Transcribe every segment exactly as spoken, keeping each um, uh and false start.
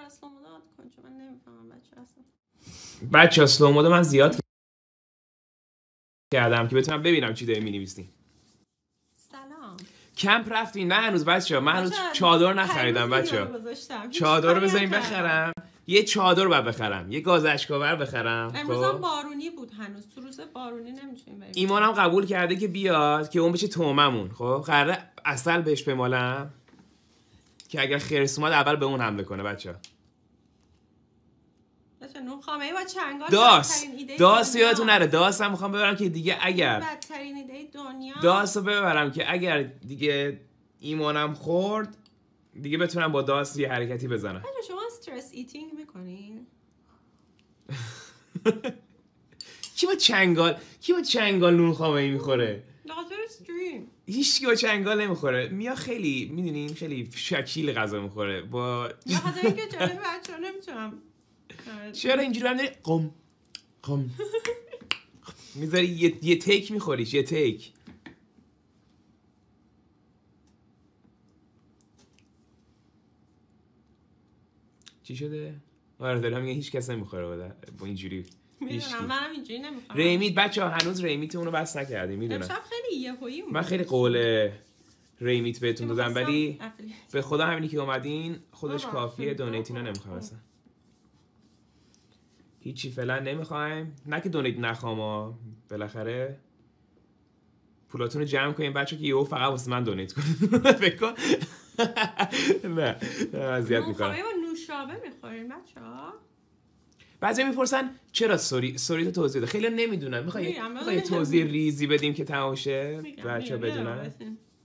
اسلو مود آد کن چون من نمیفهمم بچه اصلا. بچه اسلو مود من زیاد کردم که بتونم ببینم چی داری می‌نویسی. سلام. کمپ رفتین؟ نه هنوز بچه‌ها، من هنوز چادر نخریدم بچه‌ها. چادر رو بذارین بخرم. یه چادر باید بخرم، یه گاز اشکاور بخرم. امروز هم بارونی بود هنوز، تو روز بارونی نمیتونیم بریم. ایمانم قبول کرده که بیاد که اون بشه توممون. خب قراره عسل بهش بمالم که اگر خرس اومد اول به اون حمله کنه بچه‌ها. بچه نون خامه‌ای با چنگال داس داس یادتون نره. داس هم میخوام ببرم که دیگه اگر بدترین ایده دنیا داس رو ببرم که اگر دیگه ایمانم خورد دیگه بتونم با داس یه حرکتی بزنم. بچه شما استرس ایتینگ میکنین؟ کی با چنگال کی با چنگال نون خامه‌ای میخوره؟ لازم استریم. هیچ کی با چنگال نمیخوره. میا خیلی میدونین خیلی شکیل غذا میخوره با یا خاطر اینکه جلوی بچه‌ها نمیتونم. چرا اینجوری هم داری قم قم میذاری یه یه تیک میخوریش یه تیک. چی شده؟ آره دارم میگه هیچ کس نمیخوره با اینجوری. میدونم منم اینجوری نمیخوام. ریمیت بچه‌ها هنوز ریمیت اونو بس نکردیم میدونم. امشب خیلی یهویی من خیلی قول ریمیت بهتون دادم ولی به خدا همینی که اومدین خودش کافیه. دونیتینا نمیخوام اصلا. هیچی فعلا نمیخوایم. نه که دونیت نخوام بالاخره پولاتون رو جمع کنیم بچه که یهو فقط واسه من دونیت کنید. فکر کن نه اذیت میکنم. نون با نوشابه میخورین بچه‌ها؟ بعضی میپرسن چرا سوری سوری تو توضیح بده. خیلی نمیدونن. میخوای میخوای توضیح ریزی بدیم که تمام شه بچه‌ها بدونن.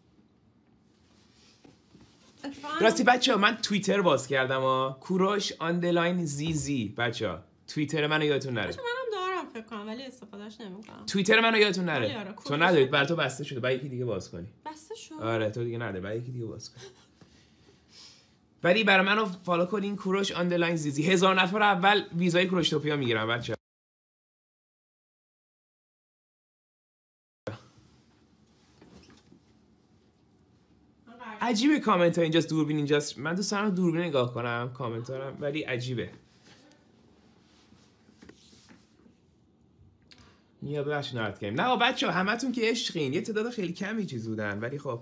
راستی بچه‌ها من توییتر باز کردم ها. کوروش آندرلاین زیزی بچه‌ها. توییتر منو یادتون نره. بچه‌ها منم دارم فکر کنم ولی استفادهش نمیکنم. توییتر منو یادتون نره. تو ندارید برای تو بسته شده. بعد یکی دیگه باز کنی. بسته شد. آره تو دیگه نداره. بعد یکی دیگه باز کن. ولی برای منو فالو کنین کوروش آندرلاین زیزی. هزار نفر اول ویزای کوروشتوپیا میگیرم بچه‌ها. عجیبه کامنت ها اینجاست دوربین اینجاست. من دوست دارم دوربین نگاه کنم کامنت ها ولی عجیبه. نیا ببخشید ناراحت کردیم. نه بچه‌ها همتون که عشقین. یه تعداد خیلی کمی چیز بودن ولی خب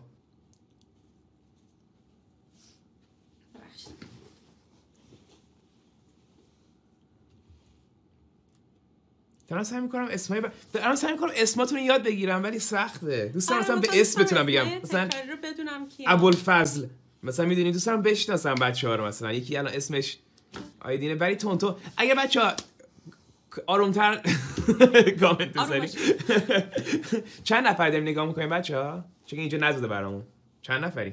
دارم سعی می‌کنم اسمای ب... دارم سعی می‌کنم اسماتون رو یاد بگیرم ولی سخته. دوست دارم مثلا به اسم بتونم بگم. مثلا ابوالفضل مثلا میدونید دوست دارم بشناسم بچه‌ها رو. مثلا یکی الان اسمش آیدینه ولی تونتو. اگه بچه‌ها آرومتر کامنت بذارید. چند نفر داریم نگاه می‌کنیم بچه‌ها؟ چون اینجا نزده برامون. چند نفری؟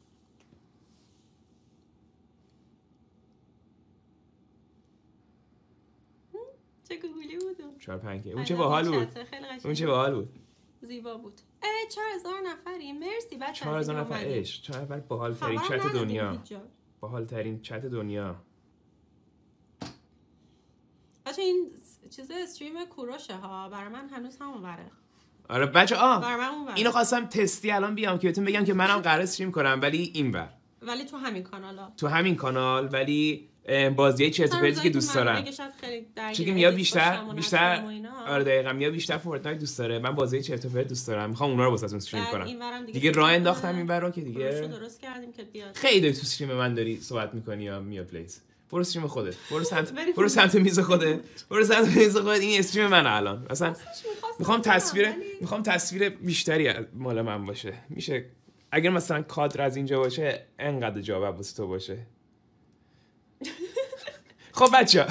چه گوگلی بودم. چهار پنج که. اون چه باحال بود. اون چه باحال بود. زیبا بود. اه چهار هزار نفری. مرسی بچه‌ها. چهار هزار نفر عشق. چهار نفر باحال ترین چت دنیا. باحال ترین چت دنیا. بچه این چیز استریم کوروشه ها. برای من هنوز همون وره. آره بچه آه برای من اون وره. اینو خواستم تستی الان بیام که بهتون بگم که منم قرار استریم کنم ولی این ور. ولی تو همین کانالا. تو همین کانال ولی بازیای چرت و پرتی که دوست دارم. چون میا بیشتر بیشتر آره دقیقاً میا بیشتر فورتنایت دوست داره. من بازی چرت و پرت دوست دارم. میخوام اونها رو واسهتون استریم کنم. دیگه راه انداختم این برا که دیگه درست کردیم که بیاد. خیلی داری تو استریم من داری صحبت می‌کنی یا میا پلیز. برو استریم خودت. برو سمت برو سمت میز خودت. برو سمت میز خودت. این استریم من الان. مثلا میخوام تصویر میخوام تصویر بیشتری مال من باشه. میشه اگر مثلا کادر از اینجا باشه انقدر جا واسه تو باشه. خب بچه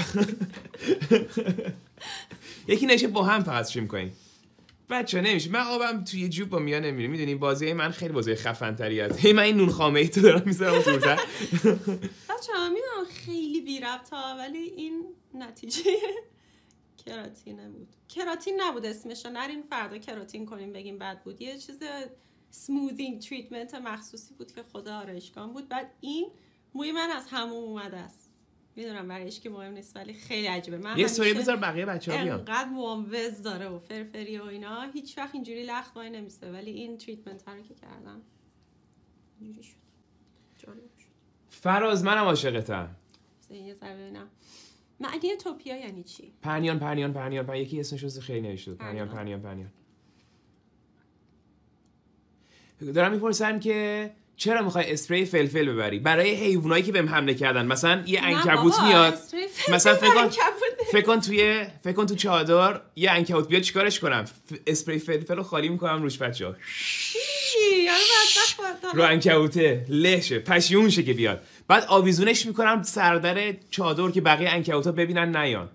یکی نشه با هم فقط استریم کنیم بچه نمیشه. من آبم توی جوب با میا نمیره. میدونی بازی من خیلی بازی خفن تری هست. هی من این نون خامه ای تو دارم میذارم دورتر. بچه ها میدونم خیلی بی ربط ها ولی این نتیجه کراتین بود. کراتین نبود اسمش. نرین فردا کراتین کنیم بگیم بد بود. یه چیز سموذینگ تریتمنت مخصوصی بود که خدا آرایشگاه بود. بعد این موی من از همون اومده است. میدونم برایش که مهم نیست ولی خیلی عجیبه. من یه استوری بذار بقیه بچه‌ها بیان. انقدر مواموز داره و فرفری و اینا هیچ وقت اینجوری لخت وای نمیسته ولی این تریتمنت رو که کردم اینجوری شد. جالب شد. فراز منم عاشقتم. یه ذره ببینم معنی توپیا یعنی چی؟ پرنیان پرنیان پرنیان پرنیان یکی اسمش رو خیلی نوشته بود. پرنیان پرنیان پرنیان. دارم میپرسم که چرا میخوای اسپری فلفل ببری؟ برای حیوانایی که بهم حمله کردن. مثلا یه عنکبوت میاد، مثلا فکر کن فکر کن توی فکر کن تو چادر یه عنکبوت بیاد چیکارش کنم؟ اسپری فلفل رو خالی میکنم روش بچه‌ها. رو عنکبوته لهشه پشیمون شه که بیاد. بعد آویزونش میکنم سردر چادر که بقیه عنکبوتا ببینن نیان.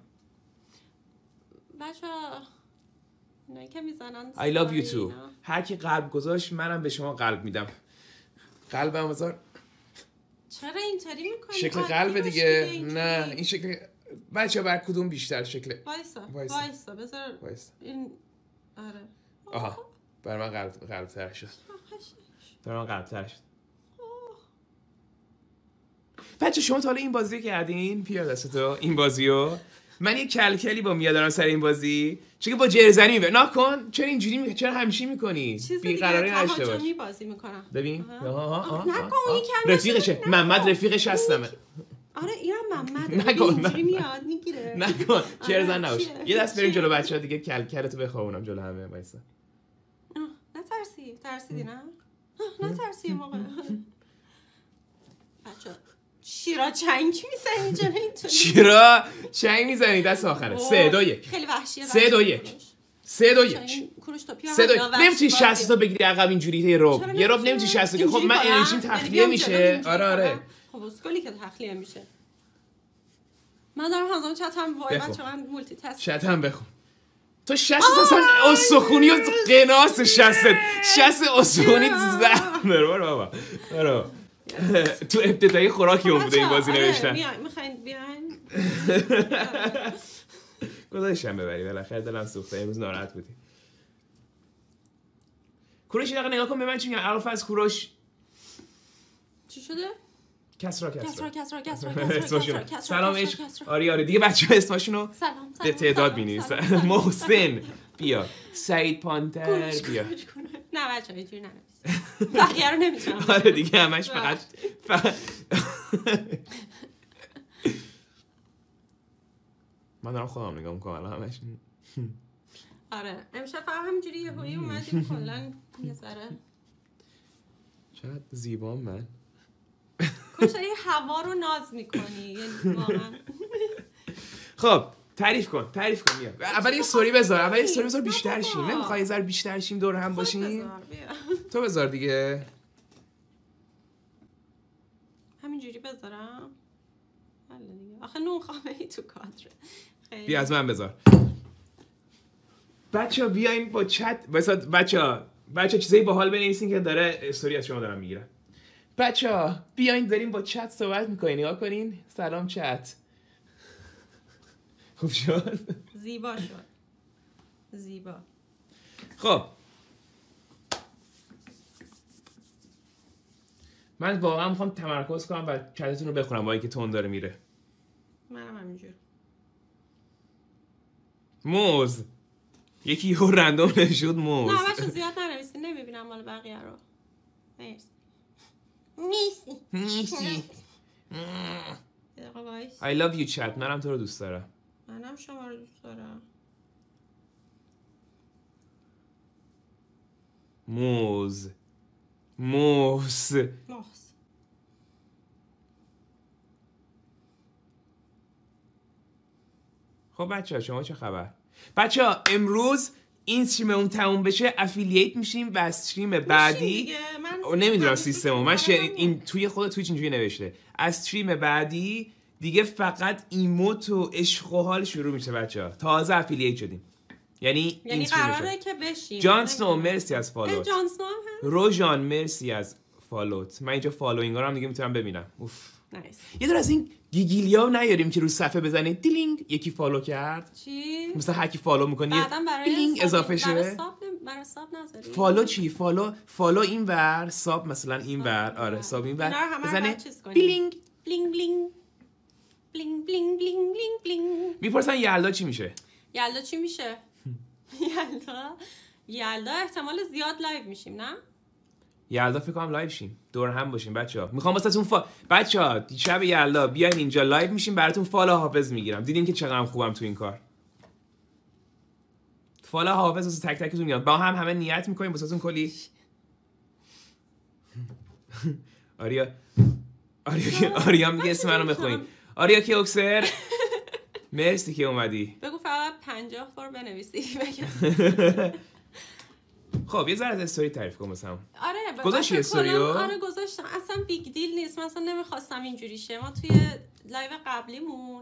بچه‌ها نه که میزنن I love you too. هر کی قلب گذاشت منم به شما قلب میدم. قلبم بذار. چرا اینطوری میکنی؟ شکل قلب دیگه. نه این شکل بچه‌ها بر کدوم بیشتر شکل؟ وایسا وایسا بذار وایسا. این آره. آها بر من قلب قلب تر شد. بر من قلب تر شد. بچه شما تا حالا این بازی کردین؟ پیار دستتو این بازیو. من یه کلکلی با میا دارم سر این بازی چون که با جرزنی میبره. نکن چرا اینجوری می... چرا همیشه میکنی؟ بیقراری نشه باش. چیزی بازی میکنم. ببین آها نکن این کلمه رفیقشه. محمد رفیقش هستم. آره اینم محمد. نکن اینجوری میاد میگیره. نکن جرزن نباش. یه دست بریم جلو بچه‌ها دیگه کلکلتو بخوابونم جلو همه وایسا. نترسی ترسیدی نه؟ نترسی موقع. بچه‌ها شیرا چنگ میزنی جلو اینطوری. شیرا چنگ میزنی دست آخره. سه دو یک. خیلی وحشیه. سه دو یک. سه دو یک. کوروش تا پیار. سه دو یک. نمیتونی شصت تا بگیری عقب اینجوری یه رب. یه رب نمیتونی شصت تا. خب من انرژیم تخلیه میشه. آره آره. خب اسکلی که تخلیه میشه. من دارم همزمان چتم وای بچه‌ها من مولتی تاسک. چتم بخون. تو شصت اصلا استخونی و قناس شصت. شصت استخونی زهر داره بابا. برو. تو ابتدایی خوراکی اون بوده این بازی نوشتن. بیاین میخواین بیاین. گذاشتم ببری بالاخره دلم سوخته امروز ناراحت بودی. کوروش یه دقیقه نگاه کن به من چی میگن. الف از کوروش چی شده؟ کسرا کسرا کسرا کسرا کسرا کسرا کسرا سلام عشق. آره آره دیگه بچه‌ها اسمشونو سلام به تعداد می‌نویسن. محسن بیا. سعید پانتر بیا. نه بچه‌ها اینجوری ننویس. بقیه رو نمی‌تونم. آره دیگه همش فقط من دارم خودم نگاه میکنم الان همش. آره امشب فقط همینجوری یه هویی اومدیم کلا یه ذره چقدر زیبام من. کاش این هوا رو ناز میکنی یعنی واقعا. خب تعریف کن تعریف کن بیا. اول یه استوری بذار اول یه استوری بذار بیشتر شیم. نمیخوای یه ذره بیشتر شیم دور هم باشیم؟ تو بذار دیگه. همینجوری بذارم؟ حالا دیگه آخه نون خامه‌ای تو کادره. بیا از من بذار. بچه‌ها بیاین با چت واسه بچه‌ها بچه‌ها چیزایی باحال بنویسین که داره استوری از شما دارم میگیرم. بچه‌ها بیاین داریم با چت صحبت می‌کنین. نگاه کنین. سلام چت. خوب شد؟ زیبا شد. زیبا. خب من واقعا میخوام تمرکز کنم و چتتون رو بخونم با اینکه تون داره میره. منم همینجور. موز یکی یه رندوم نشد موز. نه بچه زیاد ننویسین نمیبینم مال بقیه رو. مرسی. میسی میسی دقیقه وایس. I love you chat. منم تو رو دوست دارم. منم شما رو دوست دارم. موز موز موز. خب بچه ها شما چه خبر؟ بچه ها امروز این استریم اون تموم بشه افیلیت میشیم و استریم بعدی نمیدونم سیستمو من شنید این توی خود تویچ اینجوری نوشته استریم بعدی دیگه فقط ایموت و عشق و حال شروع میشه بچه ها. تازه افیلیت شدیم یعنی یعنی قراره که بشیم. جان سنو مرسی از فالوت. جان سنو هم روژان مرسی از فالوت. من اینجا فالوینگ ها رو هم دیگه میتونم ببینم. اوف نایس. یه دور از این گیگیلیا نیاریم که رو صفحه بزنید دیلینگ یکی فالو کرد. چی؟ مثلا هر کی فالو میکنی بعدم برای دیلینگ اضافه شه. برای ساب برای ساب نذاری. فالو چی؟ فالو فالو این ور ساب مثلا این ور. آره ساب این ور بزنه دیلینگ بلینگ بلینگ بلینگ بلینگ بلینگ بلینگ بلینگ. میپرسن یلدا چی میشه؟ یلدا چی میشه؟ یلدا یلدا احتمال زیاد لایو میشیم نه؟ یلدا فکر کنم لایو شیم، دور هم باشیم بچه‌ها. میخوام واسهتون فا... بچه‌ها شب یلدا بیاین اینجا لایو میشیم، براتون فالو حافظ میگیرم. دیدین که چقدر خوبم تو این کار. فالو حافظ واسه تک تکتون میاد. با هم همه نیت میکنیم واسهتون کلی. آریا آریا آریا میگه اسم منو بخونید. آریا کیوکسر مرسی که اومدی. بگو فقط پنجاه بار بنویسی بگم. خب یه ذره از استوری تعریف کن مثلا. آره گذاشتی استوریو؟ آره گذاشتم. اصلا بیگ دیل نیست. مثلا نمیخواستم اینجوری شه. ما توی لایو قبلیمون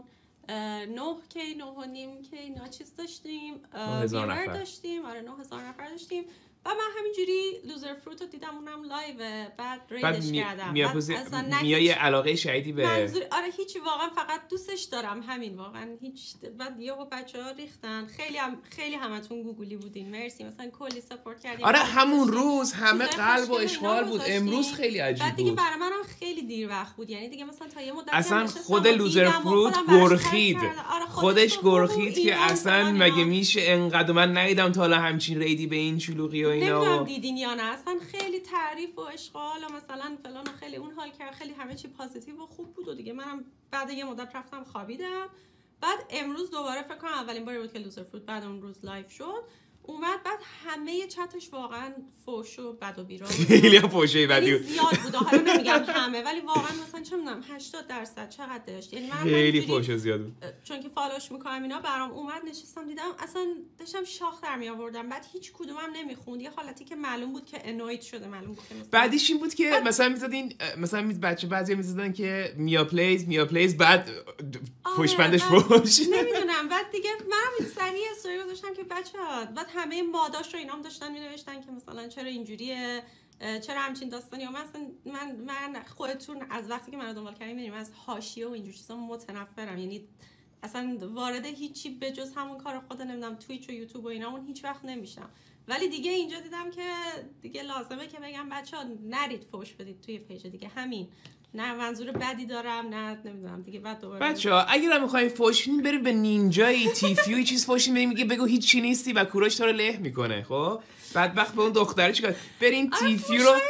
نه کی نه و نیم کی اینا چیز داشتیم، ویور داشتیم. آره نه هزار نفر داشتیم. و من همینجوری لوزر فروت رو دیدم، اونم لایو، بعد ریدش می... کردم. بعد اصلا میای علاقه شدیدی به منظور آره هیچی، واقعا فقط دوستش دارم همین، واقعا هیچ. بعد یهو بچه‌ها ریختن، خیلی هم خیلی همتون گوگلی بودین، مرسی، مثلا کلی سپورت کردین. آره همون روز همه قلب و اشغال بود. امروز خیلی عجیب بود. بعد دیگه برای منم خیلی دیر وقت بود، یعنی دیگه مثلا تا یه مدت اصلا خود لوزر فروت گرخید، آره خودش گرخید که اصلا مگه میشه انقدر. من ندیدم تا حالا همچین ریدی به این شلوغی و اینا. نمیدونم دیدین یا نه، اصلا خیلی تعریف و اشغال و مثلا فلان و خیلی اون حال کرد، خیلی همه چی پوزیتیو و خوب بود. و دیگه منم بعد یه مدت رفتم خوابیدم. بعد امروز دوباره فکر کنم اولین باری بود که لوزر فروت بعد اون روز لایو شد اومد. بعد همه چتش واقعا فوش و بد و بیرا بود. خیلی فوشی بدی بود. زیاد بود. حالا نمیگم همه، ولی واقعا مثلا چه میدونم هشتاد درصد چقدر داشت. یعنی من خیلی فوش زیاد بود. چون که فالوش میکنم اینا برام اومد، نشستم دیدم اصلا داشتم شاخ در می آوردم. بعد هیچ کدومم نمیخوند. یه حالتی که معلوم بود که انوید شده، معلوم بود که مثلا بعدیش این بود که بعد... مثلا میزدین مثلا می بچه بعضی میزدن که میا پلیز میا پلیز بعد پشت بندش فوش. نمیدونم. بعد دیگه من سریع استوری گذاشتم که بچه‌ها، بعد همه ماداش رو اینام داشتن مینوشتن که مثلا چرا اینجوریه، چرا همچین داستانی. و مثلا من من خودتون از وقتی که منو دنبال کردین می‌بینید از حاشیه و اینجور چیزا متنفرم. یعنی اصلا وارد هیچی به جز همون کار خود نمیدونم توییچ و یوتیوب و اینا اون هیچ وقت نمیشم. ولی دیگه اینجا دیدم که دیگه لازمه که بگم بچه‌ها نرید فوش بدید توی پیج دیگه. همین، نه منظور بدی دارم نه نمیدونم دیگه. بعد دوباره بچه‌ها اگه می‌خواید فوش بدین برید به نینجای تیفیو چیز فوش بدین، میگه بگو هیچ چی نیستی و کوروش تو رو له میکنه. خب بعد وقت به اون دختره چیکار؟ برین تیفیو رو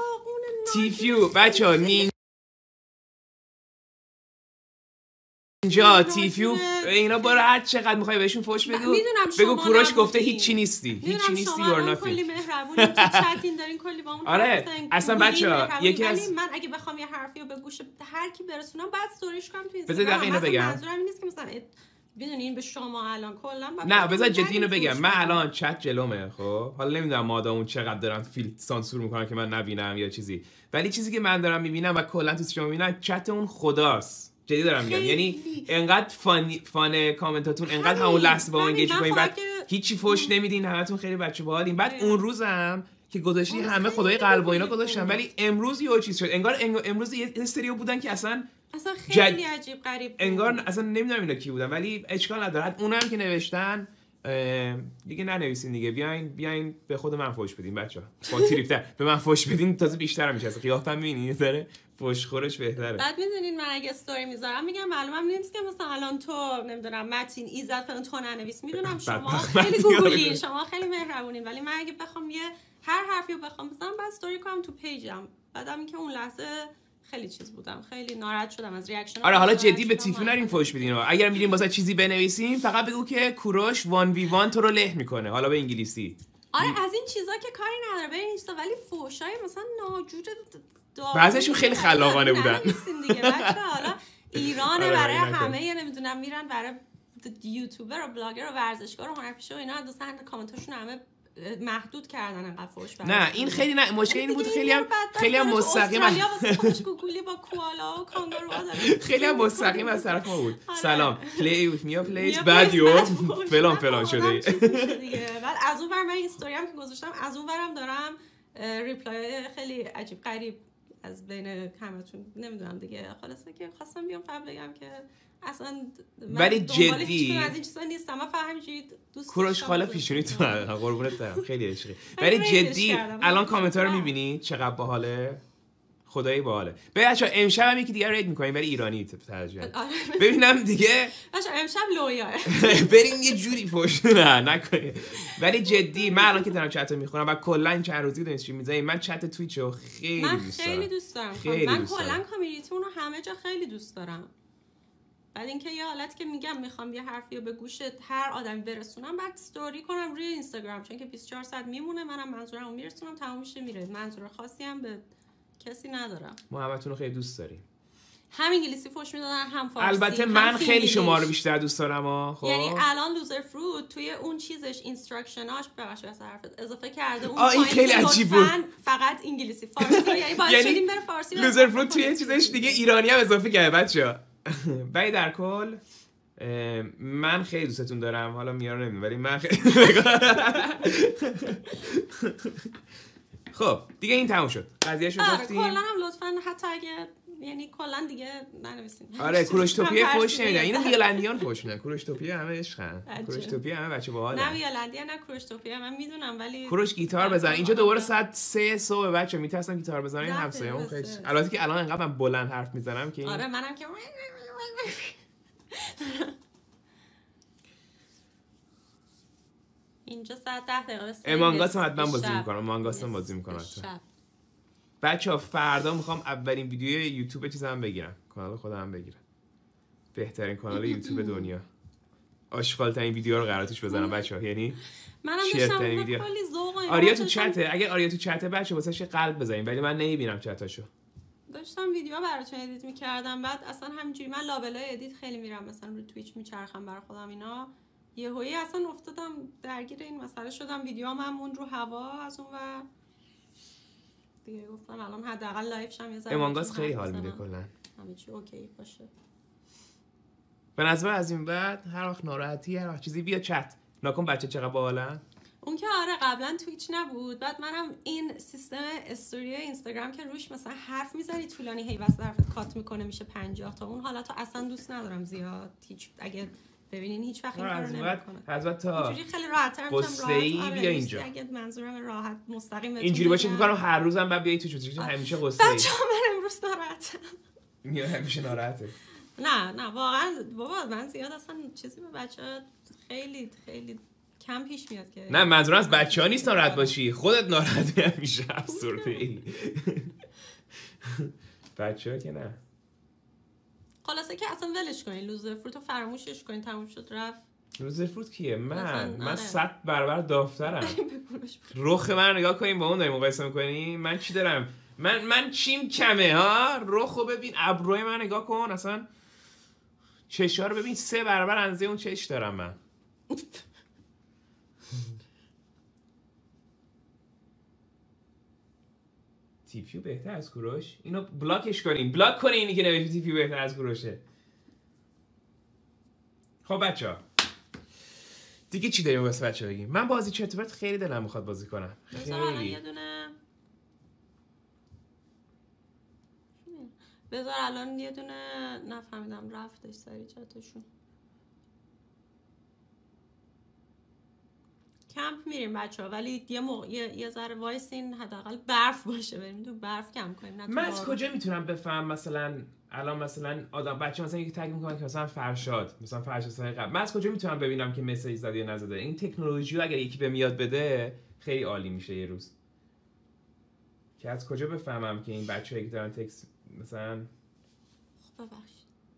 تیفیو بچه‌ها نین اینجا تیفیو اینا برو هر چقدر میخوای بهشون فوش بگو بگو کوروش گفته هیچ چی نیستی، هیچ چی نیستی اور نافی. کلی مهربونی تو چتین دارین، کلی با اون آره اصلا بچه‌ها یکی از من اگه بخوام یه حرفی رو به گوش هر کی برسونم بعد استوریش کنم تو اینستاگرام. بذار اینو بگم، منظورم این نیست که مثلا بدونین به شما الان کلا نه بذار جدی اینو بگم. من الان چت جلومه، خب حالا نمیدونم مادامون چقدر دارن فیلتر سانسور میکنن که من نبینم یا چیزی، ولی چیزی که من دارم میبینم و کلا تو شما میبینم چت اون خداست. جدی دارم میگم، یعنی انقدر فان فان کامنتاتون انقدر همون لحظه با ما انگیج می‌کنین، بعد هیچی فوش نمیدین، همتون خیلی بچه باحالین. بعد اون روزم که گذاشتی همه خدای قلب و اینا گذاشتن، ولی امروز یه چیز شد انگار امروز یه استریو بودن که اصلا اصلا خیلی جد... عجیب غریب بود. انگار اصلا نمیدونم اینا کی بودن، ولی اشکال نداره. اونم که نوشتن دیگه ننویسین دیگه، بیاین بیاین به خود من فوش بدین بچه‌ها. با تریپتر به من فوش بدین تازه بیشتر میشه. اصلا قیافم میبینین داره فوش خورش بهتره. بعد میدونین من اگه استوری میذارم میگم معلومم نیست که مثلا الان تو نمیدونم متین ایزد فلان تو ننویس. میدونم شما خیلی گوگلین، شما خیلی مهربونین، ولی من اگه بخوام یه هر حرفی رو بخوام بزنم بعد استوری کنم تو پیجم. بعدم اینکه اون لحظه خیلی چیز بودم، خیلی ناراحت شدم از ریاکشن. آره حالا جدی به تیفو نرین فوش بدین. اگر میرین واسه چیزی بنویسین فقط بگو که کوروش وان وی وان تو رو له میکنه، حالا به انگلیسی. آره از این چیزا که کاری نداره برین اینستا، ولی فوشای مثلا ناجور بعضیشون خیلی خلاقانه بودن دیگه. بچه حالا ایرانه برای همه نمیدونم میرن برای یوتیوبر و بلاگر و ورزشکار و هنرپیشه و اینا دوستان کامنتاشون همه محدود کردن انقدر فوش برای. نه این خیلی نه مشکل این بود خیلی هم خیلی هم مستقیم واسه خودش گوگلی با کوالا و کانگورو داره. خیلی هم مستقیم از طرف ما بود. سلام پلی ویت میا پلیز بعد یو فلان فلان شده دیگه. بعد از اون ور من استوری هم که گذاشتم از اون ورم دارم ریپلای خیلی عجیب غریب از بین همتون نمیدونم دیگه. خلاصه که خواستم بیام فقط بگم که اصلا ولی جدی از این چیزا نیستم. من فهمیدید دوست کوروش خاله پیشونی تو قربونت برم خیلی عشقی. ولی جدی الان کامنت ها رو میبینی چقدر باحاله. خدایی باحاله. بچه‌ها امشب هم یکی دیگه رید می‌کنیم برای ایرانی ترجمه. ببینم دیگه بچه‌ها امشب لویا بریم یه جوری فوش نه نکنیم. ولی جدی من الان که دارم چت رو می‌خونم و کلا این چند روزی داریم می‌ذاریم من چت توییچ رو خیلی دوست دارم. من خیلی دوست دارم. خیلی من دوست کلا کامیونیتیمون رو همه جا خیلی دوست دارم. بعد اینکه یه حالت که میگم میخوام یه حرفی رو به گوش هر آدمی برسونم بعد استوری کنم روی اینستاگرام چون که بیست و چهار ساعت میمونه منم منظورمو میرسونم تموم میشه میره. منظور خاصی هم به کسی ندارم. ما همتون رو خیلی دوست داریم. هم انگلیسی فوش میدادن هم فارسی. البته من خیلی شما رو بیشتر دوست دارم ها. خب یعنی الان لوزر فروت توی اون چیزش اینستراکشناش ببخش واسه حرفت اضافه کرده اون این خیلی عجیب بود. فقط انگلیسی فارسی یعنی باید شدیم بره فارسی. لوزر فروت توی چیزش دیگه ایرانی هم اضافه کرده بچه‌ها. ولی در کل من خیلی دوستتون دارم. حالا میارا نمیدونم ولی من خیلی خب دیگه این تموم شد. قضیه‌شو گفتیم. آره کلا هم لطفاً حتی اگه یعنی کلا دیگه ننویسین. آره کوروشتوپیه فوش نمیدن. اینو ویلندیان فوش میدن. کوروشتوپیه همه عشقن. کوروشتوپیه همه بچه باحاله. نه ویلندیا نه کوروشتوپیه من میدونم ولی کوروش گیتار بزن. اینجا دوباره ساعت سه صبح بچه میترسم گیتار بزنم این همسایه‌مون خیلی. البته که الان انقدر من بلند حرف میزنم که آره منم که اینجا ساعت ده دقیقه است. امانگاس هم حتما بازی میکنم. امانگاس هم بازی میکنم حتما. بچه‌ها فردا میخوام اولین ویدیو یوتیوب چیزام بگیرم. کانال خودم بگیرم. بهترین کانال یوتیوب دنیا. آشغال ترین ویدیو رو قرار توش بزنم بچه‌ها. یعنی منم داشتم ویدیو. آریا تو چته. اگه آریا تو چته بچه‌ها واسش قلب بزنین ولی من نمیبینم چتاشو. داشتم ویدیو براتون ادیت میکردم بعد اصلا همینجوری من لابلای ادیت خیلی میرم مثلا رو توییچ میچرخم برای خودم اینا یهویی اصلا افتادم درگیر این مسئله شدم ویدیوام هم مون رو هوا از اون و دیگه گفتم الان حداقل لایو شم یه ذره امانگاس خیلی حال میده کلا همه چی اوکی باشه. به نظر از این بعد هر وقت ناراحتی هر وقت چیزی بیا چت نکن بچه چقدر باحالن. اون که آره قبلا توییچ نبود بعد منم این سیستم استوری اینستاگرام که روش مثلا حرف میزنی طولانی هی واسه حرفت کات میکنه میشه پنجاه تا اون حالتو اصلا دوست ندارم زیاد هیچ اگه ببینین هیچ وقت این کارو نمیکنه. حضرت تا اینجوری خیلی راحت‌تر میشم راحت. بیا اینجا. اگه منظورم راحت مستقیم اینجوری باشه میگم هر روزم بعد بیای تو چوتریش همیشه قصه‌ای. بچه‌ها من امروز ناراحتم. میاد همیشه ناراحته. نه نه واقعا بابا من زیاد اصلا چیزی به بچه‌ها خیلی خیلی کم پیش میاد که نه منظورم از بچه‌ها نیست ناراحت باشی خودت ناراحتی همیشه افسرده‌ای. بچه‌ها که نه. خلاصه که اصلا ولش کنین لوزر فروت رو فراموشش کنین تموم شد رفت. لوزر فروت کیه؟ من من آره. صد برابر دافترم. رخ من نگاه کنیم با اون داریم مقایسه می‌کنیم. من چی دارم؟ من من چیم کمه ها؟ رخو ببین ابروی من نگاه کن اصلا چشا رو ببین سه برابر اندازه اون چش دارم من. تیپیو بهتر از کوروش؟ اینو بلاکش کنین بلاک کنین اینی که نوشته تیپیو بهتر از کوروشه. خب بچه‌ها دیگه چی داریم واسه بچه‌ها بگیم؟ من بازی چتورت خیلی دلم میخواد بازی کنم. خیلی یه دونه بذار الان یه دونه نفهمیدم رفتش سری چتشون. کمپ میریم بچه‌ها ولی یه موقع یه, یه ذره وایسین حداقل برف باشه بریم تو برف کم کنیم. نه من از کجا میتونم بفهم مثلا الان مثلا آدم بچه مثلا یکی تگ میکنه که مثلا فرشاد مثلا فرشاد سال قبل من از کجا میتونم ببینم که مسیج زده یا نزده؟ این تکنولوژی رو اگر یکی بهم یاد بده خیلی عالی میشه یه روز. که از کجا بفهمم که این بچه‌ها که دارن تکست مثلا خب ببخشید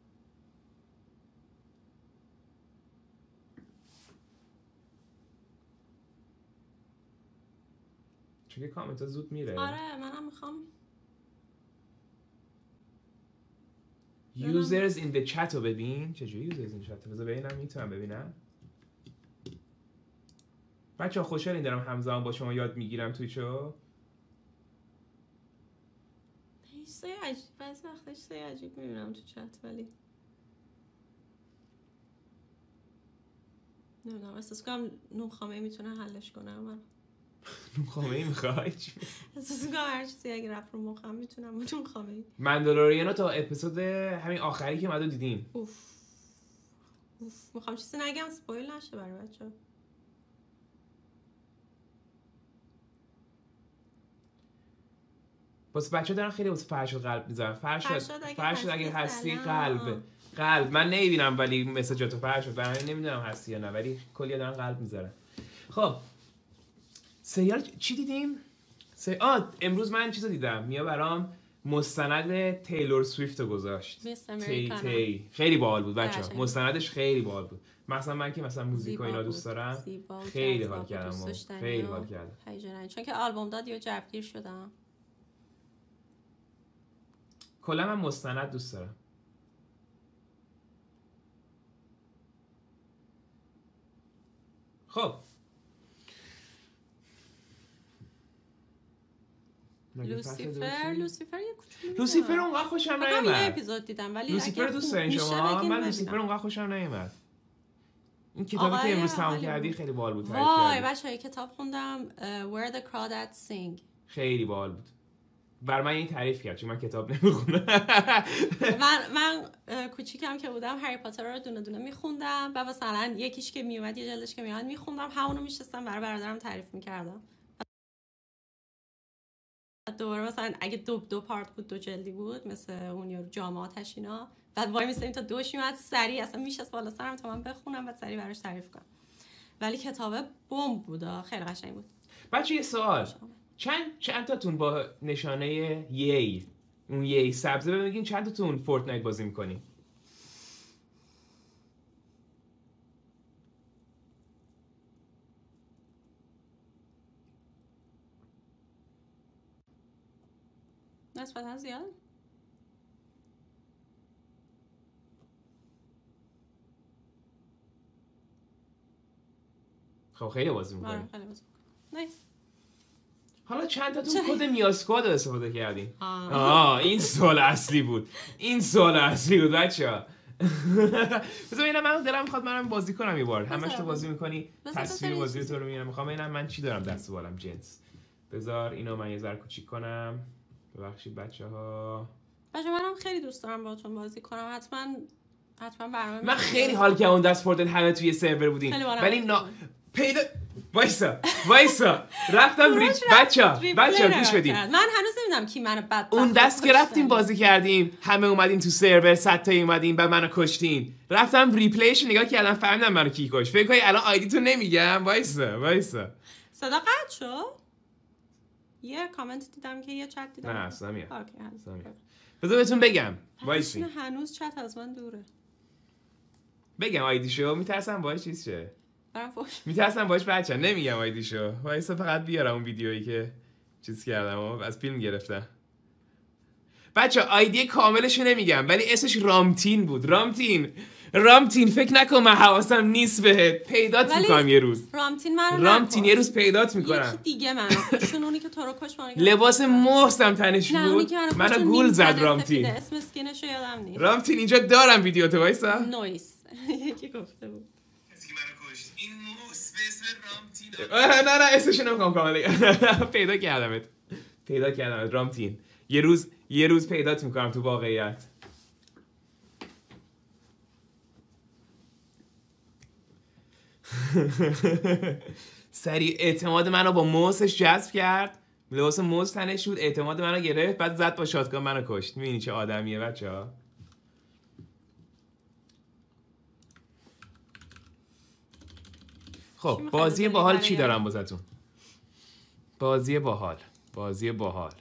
چون که کامنت ها زود میره. آره منم میخوام users in the chat رو ببین. چجوری users in the chat؟ بذار ببینم میتونم ببینم. بچه‌ها خوشحالین دارم همزمان با شما یاد میگیرم تویچو. سه عجیب بعضی وقتش سه عجیب میبینم تو چت ولی نمیدونم احساس کنم نون خامه میتونه حلش کنه. من نون خامه ای میخوای؟ احساس کنم هر چیزی اگه رفت رو مخم میتونم نون خامه ای. مندلوریانو تا اپیزود همین آخری که اومد دیدین. اوف اوف میخوام چیزی نگم اسپویل نشه برای بچه‌ها. واسه بچه‌ها دارن خیلی واسه فرشاد قلب میذارن. فرشاد فرشاد اگه هستی قلب قلب من نمیبینم ولی مسیجاتو فرشاد برای نمیدونم هستی یا نه ولی کلی دارن قلب میذارن. خب سریال چی دیدیم؟ سری... آه امروز من چیزو دیدم. میا برام مستند تیلور سویفت رو گذاشت. تی تی خیلی باحال بود بچه‌ها. مستندش خیلی باحال بود. مثلا من که مثلا موزیک و اینا دوست دارم خیلی حال کردم. خیلی حال کردم. چون که آلبوم داد یا جوگیر شدم. کلا من مستند دوست دارم. خب لوسیفر لوسیفر یه کوچولو لوسیفر اونقدر خوشم نیومد. من یه اپیزود دیدم ولی لوسیفر دوست دارین شما؟ من لوسیفر اونقدر خوشم نیومد. این کتابی که امروز تمام کردی خیلی باحال بود. وای بچه‌ها کتاب خوندم Where the Crawdads Sing. خیلی باحال بود. بر من این تعریف کرد چون من کتاب نمیخونم. من من کوچیکم که بودم هری پاتر رو دونه دونه میخوندم و مثلا یکیش که میومد یه جلدش که میاد میخوندم همونو میشستم برای برادرم تعریف میکردم. دوباره مثلا اگه دو دو پارت بود دو جلدی بود مثل اون یا جام آتش اینا بعد وای میستیم تا دوش میاد سریع اصلا میشست بالا سرم تا من بخونم و سریع براش تعریف کنم. ولی کتاب بمب بود خیلی قشنگ بود. بچه یه سوال چند چند تاتون با نشانه یی اون یی سبزه بگین چند تاتون فورتنایت بازی میکنین؟ نسبتا زیاد. خب خیلی بازی میکنین. آره خیلی بازی میکنین. نایس. حالا چند تاتون کد میاسکواد رو استفاده کردین؟ آه. آه این سوال اصلی بود. این سوال اصلی بود بچه‌ها. بذار ببینم من دلم میخواد منم بازی کنم یه بار. همش تو بازی میکنی. تصویر بازی تو رو میبینم. میخوام ببینم من چی دارم دست و بالم جنس. بذار اینو من یه ذره کوچیک کنم. ببخشید بچه‌ها. بچه‌ها منم خیلی دوست دارم باهاتون بازی کنم. حتما حتما برنامه من خیلی حال کردم اون دست فورتن همه توی سرور بودین. ولی نا پیدا وایسا وایسا رفتم ری... بچه‌ها بچه‌ها گوش بدین. من هنوز نمیدونم کی منو بد اون دست که رفتیم بازی کردیم همه اومدین تو سرور صد تا اومدین بعد منو کشتین. رفتم ریپلیش نگاه کردم فهمیدم منو کی کشت. فکر کنی الان آیدی تو نمیگم. وایسا وایسا صدا قطع شد. یه کامنت دیدم که یه چت دیدم. نه سامیه. اوکی سامیه. بذار بهتون بگم. وایسی. هنوز چت از من دوره. بگم آیدیشو میترسم باهاش چیز شه. برام فوش. میترسم باهاش بچا نمیگم آیدیشو. وایسا فقط بیارم اون ویدیویی که چیز کردم از فیلم گرفتم. بچا آیدی کاملشو نمیگم ولی اسمش رامتین بود. رامتین رامتین فکر نکن من حواسم نیست بهت. پیدات میکنم یه روز. رامتین منو رامتین یه روز پیدات میکنم. یکی دیگه منو کشون اونی که تو رو کش منو. لباس محسن تنش بود. منو گول زد رامتین. اسم اسکینشو یادم نیست. رامتین اینجا دارم ویدیو تو وایسا. نویس. یکی گفته بود. کسی منو کشت. این موس به اسم رامتین. نه نه اسمش نمیگم کاملا. پیدا کردمت. پیدا کردمت رامتین. یه روز یه روز پیدات میکنم تو واقعیت. سریع اعتماد منو با موسش جذب کرد. لباس موس تنش بود اعتماد منو گرفت بعد زد با شاتگان منو کشت. میبینی چه آدمیه بچه‌ها. خب بازی باحال چی دارم واسهتون؟ بازی باحال بازی باحال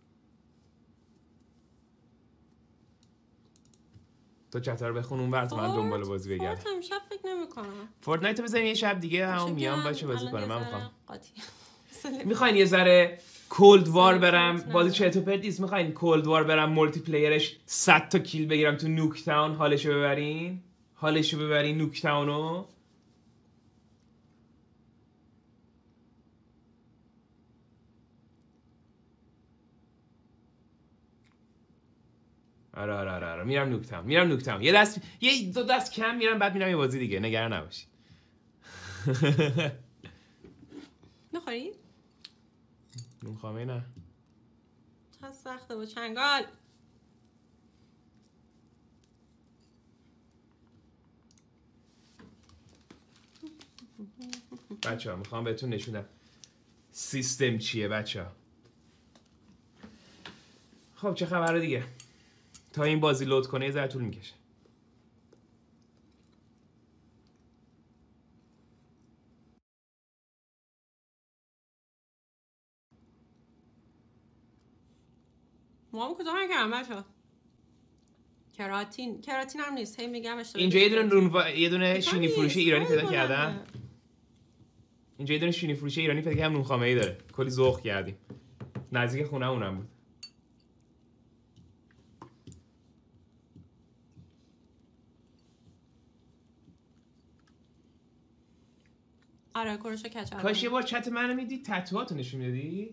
تو چت رو بخون اون ورد من دنبال بازی بگردم. فورت هم شب فکر نمی‌کنم. فورتنایت بزنیم یه شب دیگه هم میام باشه بازی کنم. من میخوام. میخواین یه ذره کولد وار برم بازی چرت و پرت نیست. میخواین کولد وار برم مولتی پلیرش صد تا کیل بگیرم تو نوک تاون حالشو ببرین؟ حالشو ببرین نوک تاونو؟ آره آره آره آره میرم نوکتام میرم نوکتام یه دست یه دو دست کم میرم بعد میرم یه بازی دیگه نگران نباشید. میخوری؟ نمیخوام نه چه سخته با چنگال. بچه ها میخوام بهتون نشونم سیستم چیه بچه ها. خب چه خبره دیگه؟ تا این بازی لود کنه یه ذره طول میکشه. ما هم کدوم نکردم بچه کراتین کراتین هم نیست هی میگم اشتباه. اینجا یه دونه نون یه دونه شینی فروشی ایرانی پیدا کردم. اینجا یه دونه شینی فروشی ایرانی پیدا کردم، نون خامه‌ای داره. کلی ذوق کردیم. نزدیک خونه‌مونم بود. آره کورش کچل. کاش یه بار چت منو میدی تتوهاتو نشون میدی.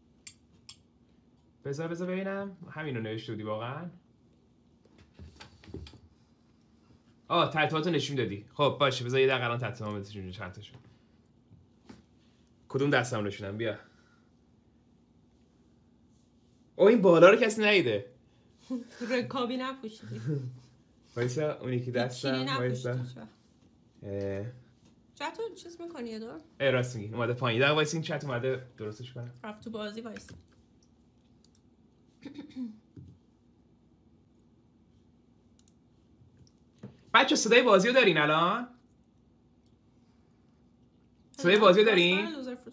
بذار بذار ببینم همینو نوشته بودی واقعا. آه تتوهاتو نشون دادی. خب باشه بذار یه دقیقه الان تتوهام بهتون چند تاشون. کدوم دستم نشونم بیا. او این بالا رو کسی ندیده. رکابی نپوشیدی. وایسا اون یکی دستم وایسا. چت رو چیز میکنی یه دور؟ ای راست میگی اومده پایین. دقیقه وایسا این چت اومده درستش کنم. رفت تو بازی وایسا. بچه صدای بازی رو دارین الان؟ صدای بازی رو دارین؟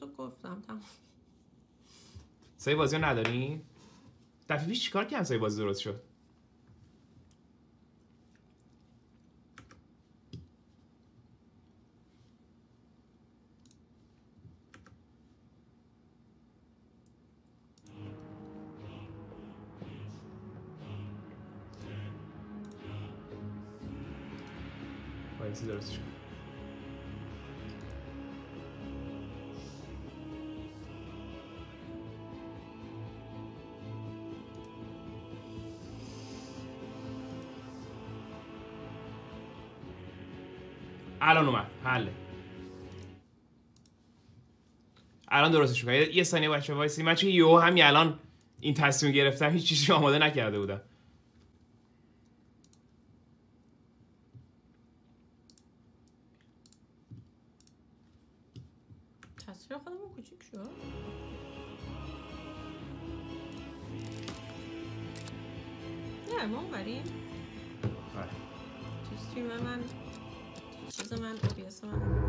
صدای بازی رو ندارین؟ دفعه پیش چیکار کردن صدای بازی درست شد؟ بازی درست شد. الان اومد حله. الان درستش میکنم. یه ثانیه بچه وایسی. من چون یهو همین الان این تصمیم گرفتم هیچ چیزی آماده نکرده بودم. تصویر خودمون کوچیک شد. نه ما بریم. آره. تو استریم من چیز من او بی اس من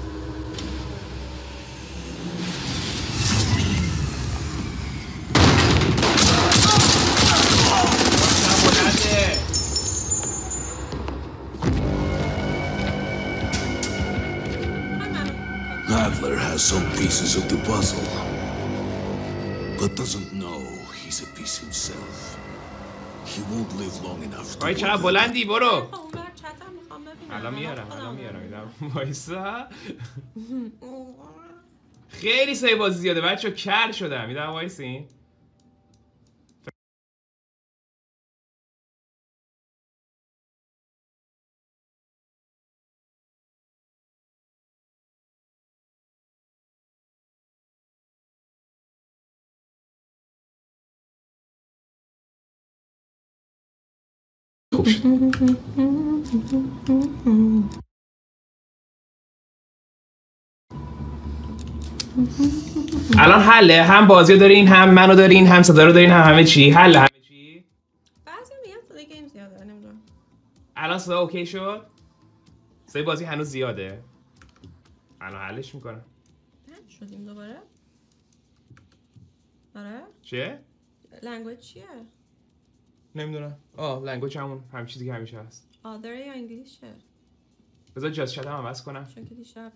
Adler has some pieces of the puzzle, but doesn't know he's a piece himself. He won't live long enough to. وای چقدر بلندی برو. الان الان میارم الان میارم میدم وایسا. خیلی سعی بازی زیاده بچه کر شدم میدم وایسین. خوب شد. الان حله هم بازی دارین هم منو دارین هم صدا رو دارین هم همه چی حله همه چی. بعضی میگن صدای گیم زیاده نمیدونم. الان صدا اوکی شد. صدای بازی هنوز زیاده. الان حلش میکنم. حل شدیم دوباره. آره. چیه؟ لنگویج چیه؟ نمیدونم. آه لنگویج همون همین چیزی که همیشه هست. آدره یا انگلیشه؟ بذار جاز شدم عوض کنم. چون که دیشب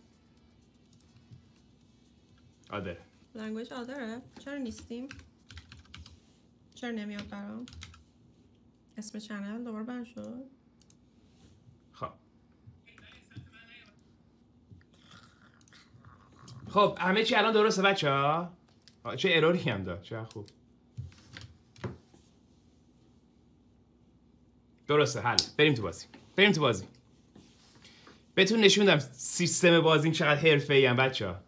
آدره. لنگویج آدره؟ چرا نیستیم؟ چرا نمیاد برام؟ اسم چنل دوباره بند شد؟ خب خب همه چی الان درسته بچه ها؟ چه اروری هم داد چه خوب درسته حل. بریم تو بازی بریم تو بازی. بهتون نشون دادم سیستم بازیم چقدر حرفه‌ای ام بچه‌ها.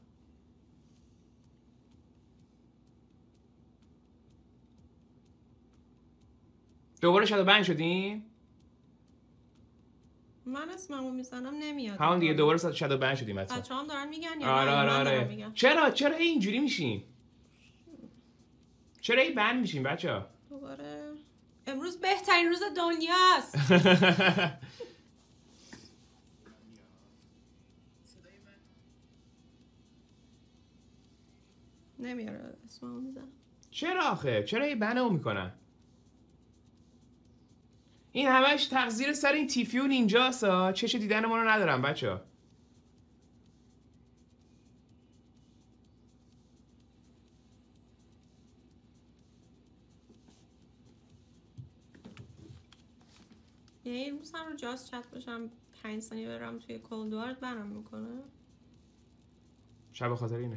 دوباره شادو بند شدیم؟ من اسممو میزنم نمیاد. همون دیگه دوباره شادو بند شدیم بچه‌ها. بچه‌ها هم دارن میگن یا آره نه؟ آره من آره. دارم میگم. چرا چرا اینجوری میشین؟ چرا این بند میشین بچه‌ها؟ دوباره امروز بهترین روز دنیاست. نمیاره اسممو میزنم. چرا آخه؟ چرا این بنو میکنن؟ این همش تقصیر سر این تیفیون اینجاست ها. چش دیدن ما رو ندارم بچه ها. یعنی این روز هم رو جاست چت باشم پنج ثانیه برم توی کلدوارد برم میکنه. شب خاطر اینه.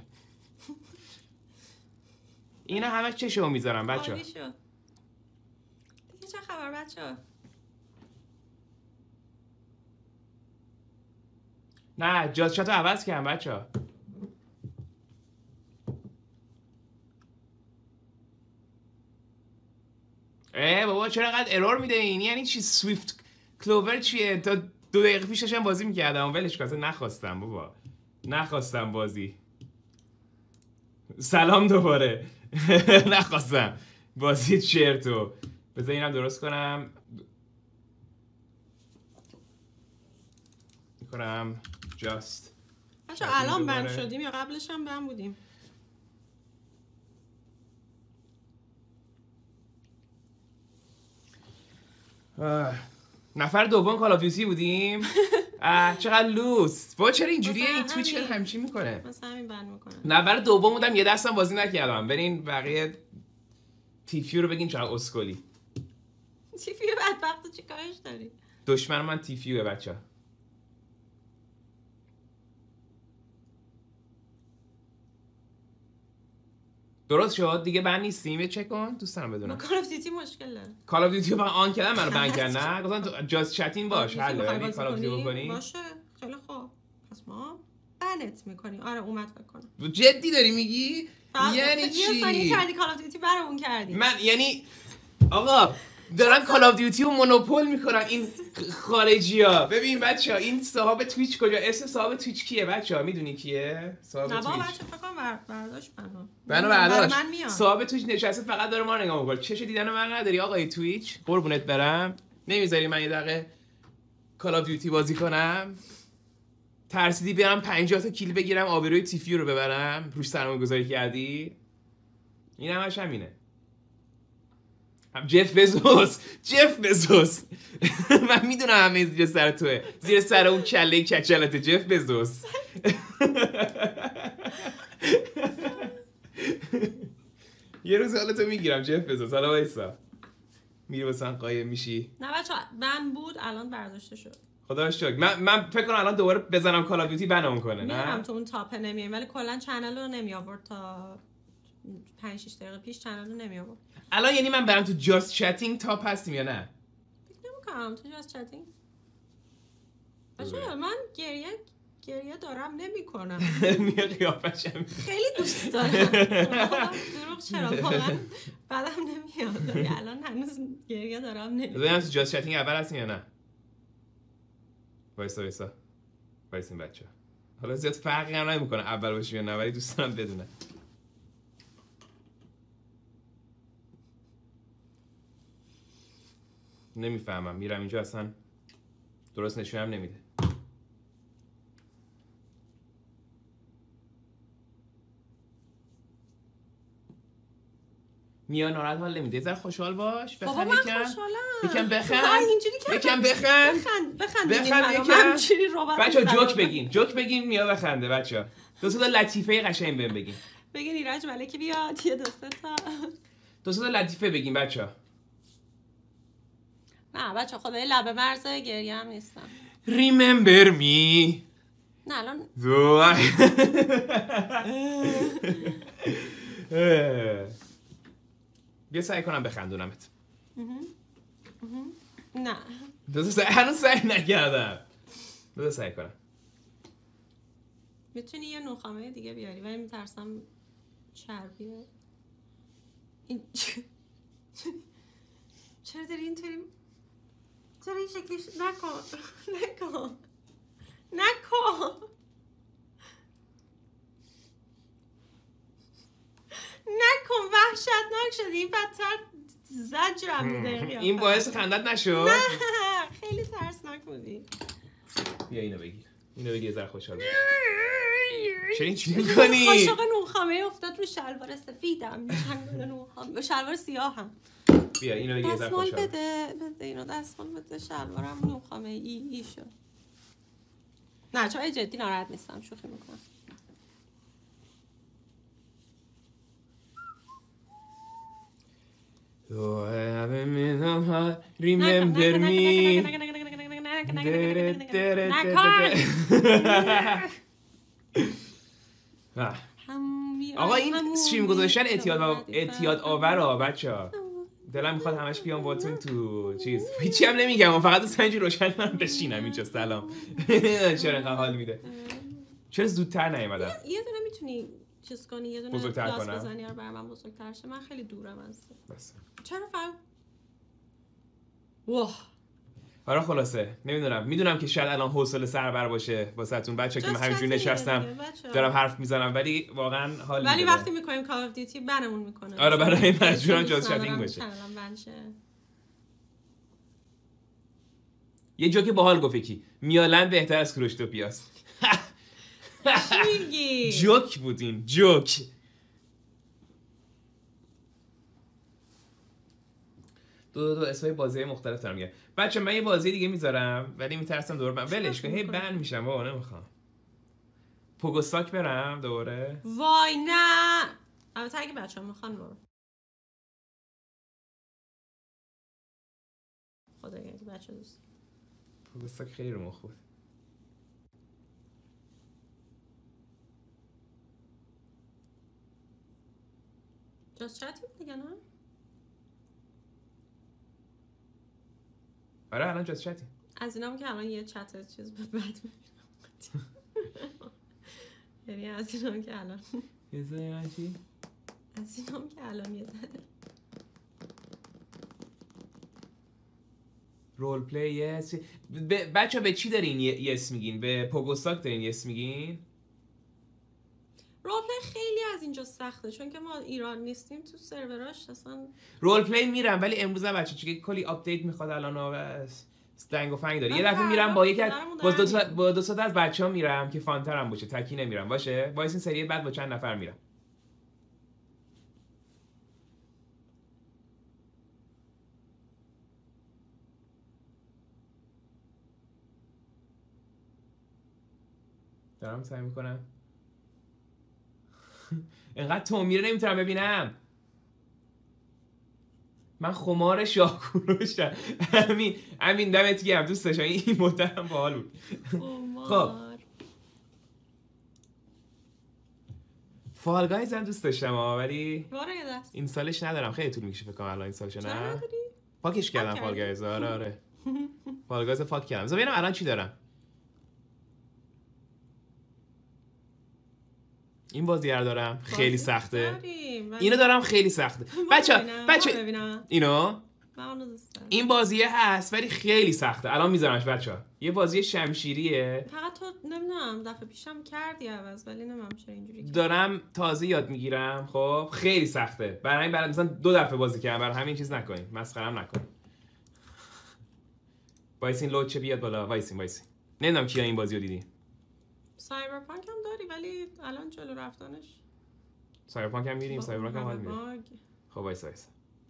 اینا همه چشمو میذارم بچه ها. عالی شد. دیگه چه خبر بچه ها؟ نه جاز چتو عوض کردم بچه ها. اه بابا چرا قد ارور میده این؟ یعنی چی سویفت کلوور چیه؟ تا دو دقیقه پیش داشتم بازی میکردم ولش کن. نخواستم بابا، نخواستم بازی. سلام دوباره. نخواستم بازی چرتو. بذار اینم درست کنم میکنم جاست. بچه الان بند شدیم یا قبلش هم بند بودیم؟ نفر دوم کال آف دیوتی بودیم. چقدر لوس. با چرا اینجوریه این تویچ چرا همچین میکنه؟ مثلا همین بند میکنه. نفر دوم بودم یه دستم بازی نکردم. برین بقیه تیفیو رو بگین چقدر اسکلی. تیفیو بدبختو چیکارش داری؟ دشمن من تیفیوه بچه. درست شد دیگه بند نیستیم. یه چک کن دوست دارم بدونم. کال آف دیوتی مشکل داره. کال آف دیوتی رو من آن کردم منو بند کرد نه؟ گفتن تو جاست چتین باش حله. ولی کال آف دیوتی بکنی؟ باشه خیلی خوب. پس ما بنت میکنیم. آره اومد فکر کنم. جدی داری میگی؟ یعنی چی؟ یه ثانیه کردی کال آف دیوتی برامون کردی. من یعنی آقا دارن کال آف دیوتی رو مونوپول میکنن این خارجی‌ها. ببین بچه‌ها این صاحب تویچ کجا؟ اسم صاحب تویچ کیه بچه‌ها؟ میدونی کیه؟ صاحب تویچ. نه بابا بچه‌ها فکر کنم برداشت منو. منو برداشت. صاحب تویچ نشسته فقط داره ما رو نگاه می‌کنه. چش دیدن من نداری آقای تویچ؟ قربونت برم. نمیذاری من یه دقیقه کال آف دیوتی بازی کنم؟ ترسیدی بیارم پنجاه تا کیل بگیرم آبروی تیفیو رو ببرم؟ روش سرمایه‌گذاری کردی؟ این همش همینه. هم جف بزوس جف بزوس. من میدونم همه زیر سر توه. زیر سر اون کله کچلت جف بزوس. یه روز حالتو میگیرم جف بزوس. حالا وایسا میری واسه قایم میشی. نه بچه بند بود الان برداشته شد. خدا رو شکر. من من فکر کنم الان دوباره بزنم کال آف دیوتی بنام کنه. نه میدونم تو اون تاپ نمیایم ولی کلا چنل رو نمی آورد تا پنج شش دقیقه پیش چنل رو نمی آورد. الان یعنی من برم تو جاست چتینگ تاپ هستیم یا نه؟ فکر نمی‌کنم تو جاست چتینگ. بچه‌ها من گریه گریه دارم نمی‌کنم. میاد قیافشم خیلی دوست دارم. دروغ چرا واقعا بعدم نمیاد. الان هنوز گریه دارم نمی‌کنم. ببینم تو جاست چتینگ اول هستیم یا نه؟ وایسا وایسا وایسین بچه‌ها. حالا زیاد فرقی هم نمی‌کنه اول باشه یا نه ولی دوست دارم بدونم. نمیفهمم میرم اینجا اصلا درست نشونم نمیده. میا ناراحت حال نمیده. ذره خوشحال باش. بابا بخند من یکم. خوشحالم. یکم بخند. اینجوری که یکم بخند. بخند بخند بخند یکم. همینجوری رو بچا جوک بگین. جوک بگین میا بخنده بچا. دو تا لطیفه قشنگ بهم بگین. بگین ایرج ملکی بیاد یه دو تا. دو تا لطیفه بگین بچا. نه بچه خدای لبه مرز گریه هم نیستم. Remember me. نه الان بیا سعی کنم بخندونمت. نه دو سعی هنوز سعی نکردم. دو سعی کنم. میتونی یه نوخامه دیگه بیاری ولی میترسم چربیه. این چرا داری اینطوری چرا این شکلیش نکن نکن نکن نکن وحشتناک شدی این بدتر زجرم میده. این باعث خندت نشد؟ نه خیلی ترسناک بودی. بیا اینو بگیر. اینو بگیر ذره خوشحال بشی. چرا این چی می‌کنی؟ قاشق نونخامه افتاد رو شلوار سفیدم. چنگال نونخامه شلوار سیاهم. بیا اینو بگیر ذره خوشحال. دستمال بده بده اینو دستمال بده شلوارم نونخامه ای ای شد. نه چون جدی ناراحت نیستم شوخی میکنم. So I haven't been on my remember me. آقا این استریم گذاشتن اعتیاد اعتیاد آوره بچه‌ها. دلم میخواد همش بیام باتون تو چیز. هیچی هم نمیگم فقط دوست دارم روشن من بشینم اینجا سلام. چرا انقدر حال میده؟ چرا زودتر نیومدم؟ یه دونه میتونی چیز کنی یه دونه پلاس بزنی یا برای من بزرگتر شه. من خیلی دورم از بس. چرا فهم؟ واه. آره خلاصه نمیدونم میدونم که شاید الان حوصله سربر باشه واسهتون بچه‌ها که من همینجوری نشستم دارم حرف میزنم ولی واقعا حال میده. ولی وقتی میکنیم کال اف دیوتی بنمون میکنه. آره برای مجبورم جاز چتینگ باشه. یه جوک باحال گفت کی میالن بهتر از کروشتوپیاست. چی میگی؟ جوک بود این جوک. دو دو دو اسمای بازی مختلف دارم میگم. بچه من یه بازی دیگه میذارم ولی میترسم دوباره من ولش کن هی بند میشم بابا نمیخوام. پوگوستاک برم دوباره. وای نه. البته اگه بچه‌ها میخوان برو. خدایا اگه بچه دوست. پوگوستاک خیلی رو مخ بود. جاست چت دیگه نه؟ آره الان جاست چتی. از اینام که الان یه چت چیز به بعد میبینم. یعنی از اینام که الان یه زنی چی؟ از اینام که الان یه زنی رول پلی یس ب... بچه به چی دارین یس میگین؟ به پوگوستاک دارین یس میگین؟ رول پلی خیلی از اینجا سخته چون که ما ایران نیستیم تو سروراش اصلا رول پلی میرم ولی امروز بچه چون که کلی آپدیت میخواد الان و دنگ و فنگ داره. یه دفعه میرم با یک با دو تا با دو تا از بچه‌ها میرم که فانترم باشه تکی نمیرم باشه وایس این سری بعد با چند نفر میرم. دارم سعی میکنم اینقدر تو میره نمیتونم ببینم. من خمار شاکوروشم. امین امین دمت گرم دوست داشتم این مدتم باحال بود. خب فال گایز هم دوست داشتم ولی این سالش ندارم خیلی طول میکشه فکر کنم الان این سالش نه پاکش کردم فال گایز. آره آره فال گایز پاک کردم. بذار ببینم الان چی دارم. این بازی رو دارم خیلی سخته. اینو دارم خیلی سخته. بچه بچه اینو این بازیه هست ولی خیلی سخته. الان میذارمش بچه‌ها. یه بازی شمشیریه. فقط تو نمیدونم دفعه پیشم کردی عوض ولی نمیدونم چرا اینجوری کردی. دارم تازه یاد میگیرم. خب خیلی سخته. برای همین برای مثلا دو دفعه بازی کردم. برای همین چیز نکنید. مسخره‌ام نکنید. وایسین لوچه بیاد بالا. وایسین وایسین. نمیدونم کیا این بازیو دیدی. سایبرپانک هم داری ولی الان جلو رفتنش. سایبرپانک هم میریم سایبرپانک هم حال میده. خب وایس وایس.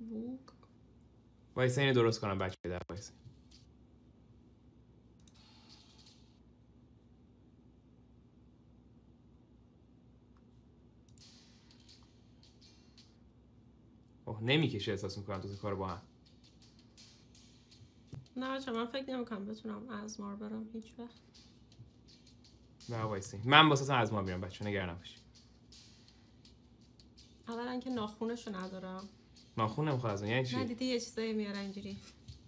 وایس اینو درست کنم بچه در وایس. اوه نمیکشه احساس میکنم تو کارو با هم. نه چون من فکر نمیکنم بتونم از مار برم هیچ وقت. نه وایسی من واسه از ما میرم بچه نگران نباش. اولا که ناخونشو ندارم. ناخون نمیخواد از اون یعنی چی؟ نه دیدی یه چیزایی میاره اینجوری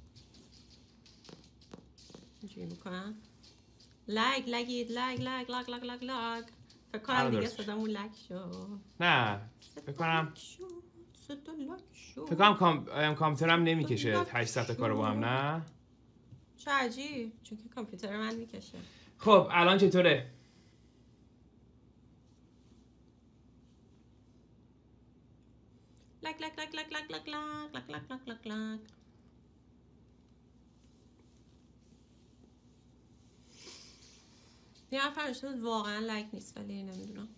اینجوری میکنن لگ لگید لگ لگ لگ لگ لگ لگ فکر کنم دیگه صدامون لگ شد. نه فکر کنم فکر کنم کام... کامپیوترم نمیکشه هشتصد تا کارو با هم. نه چه عجیب چون که کامپیوتر من میکشه. خب الان چطوره؟ لک لک لک لک لک لک لک لک لک لک لک. یه نفر شد واقعا لک نیست ولی نمیدونم.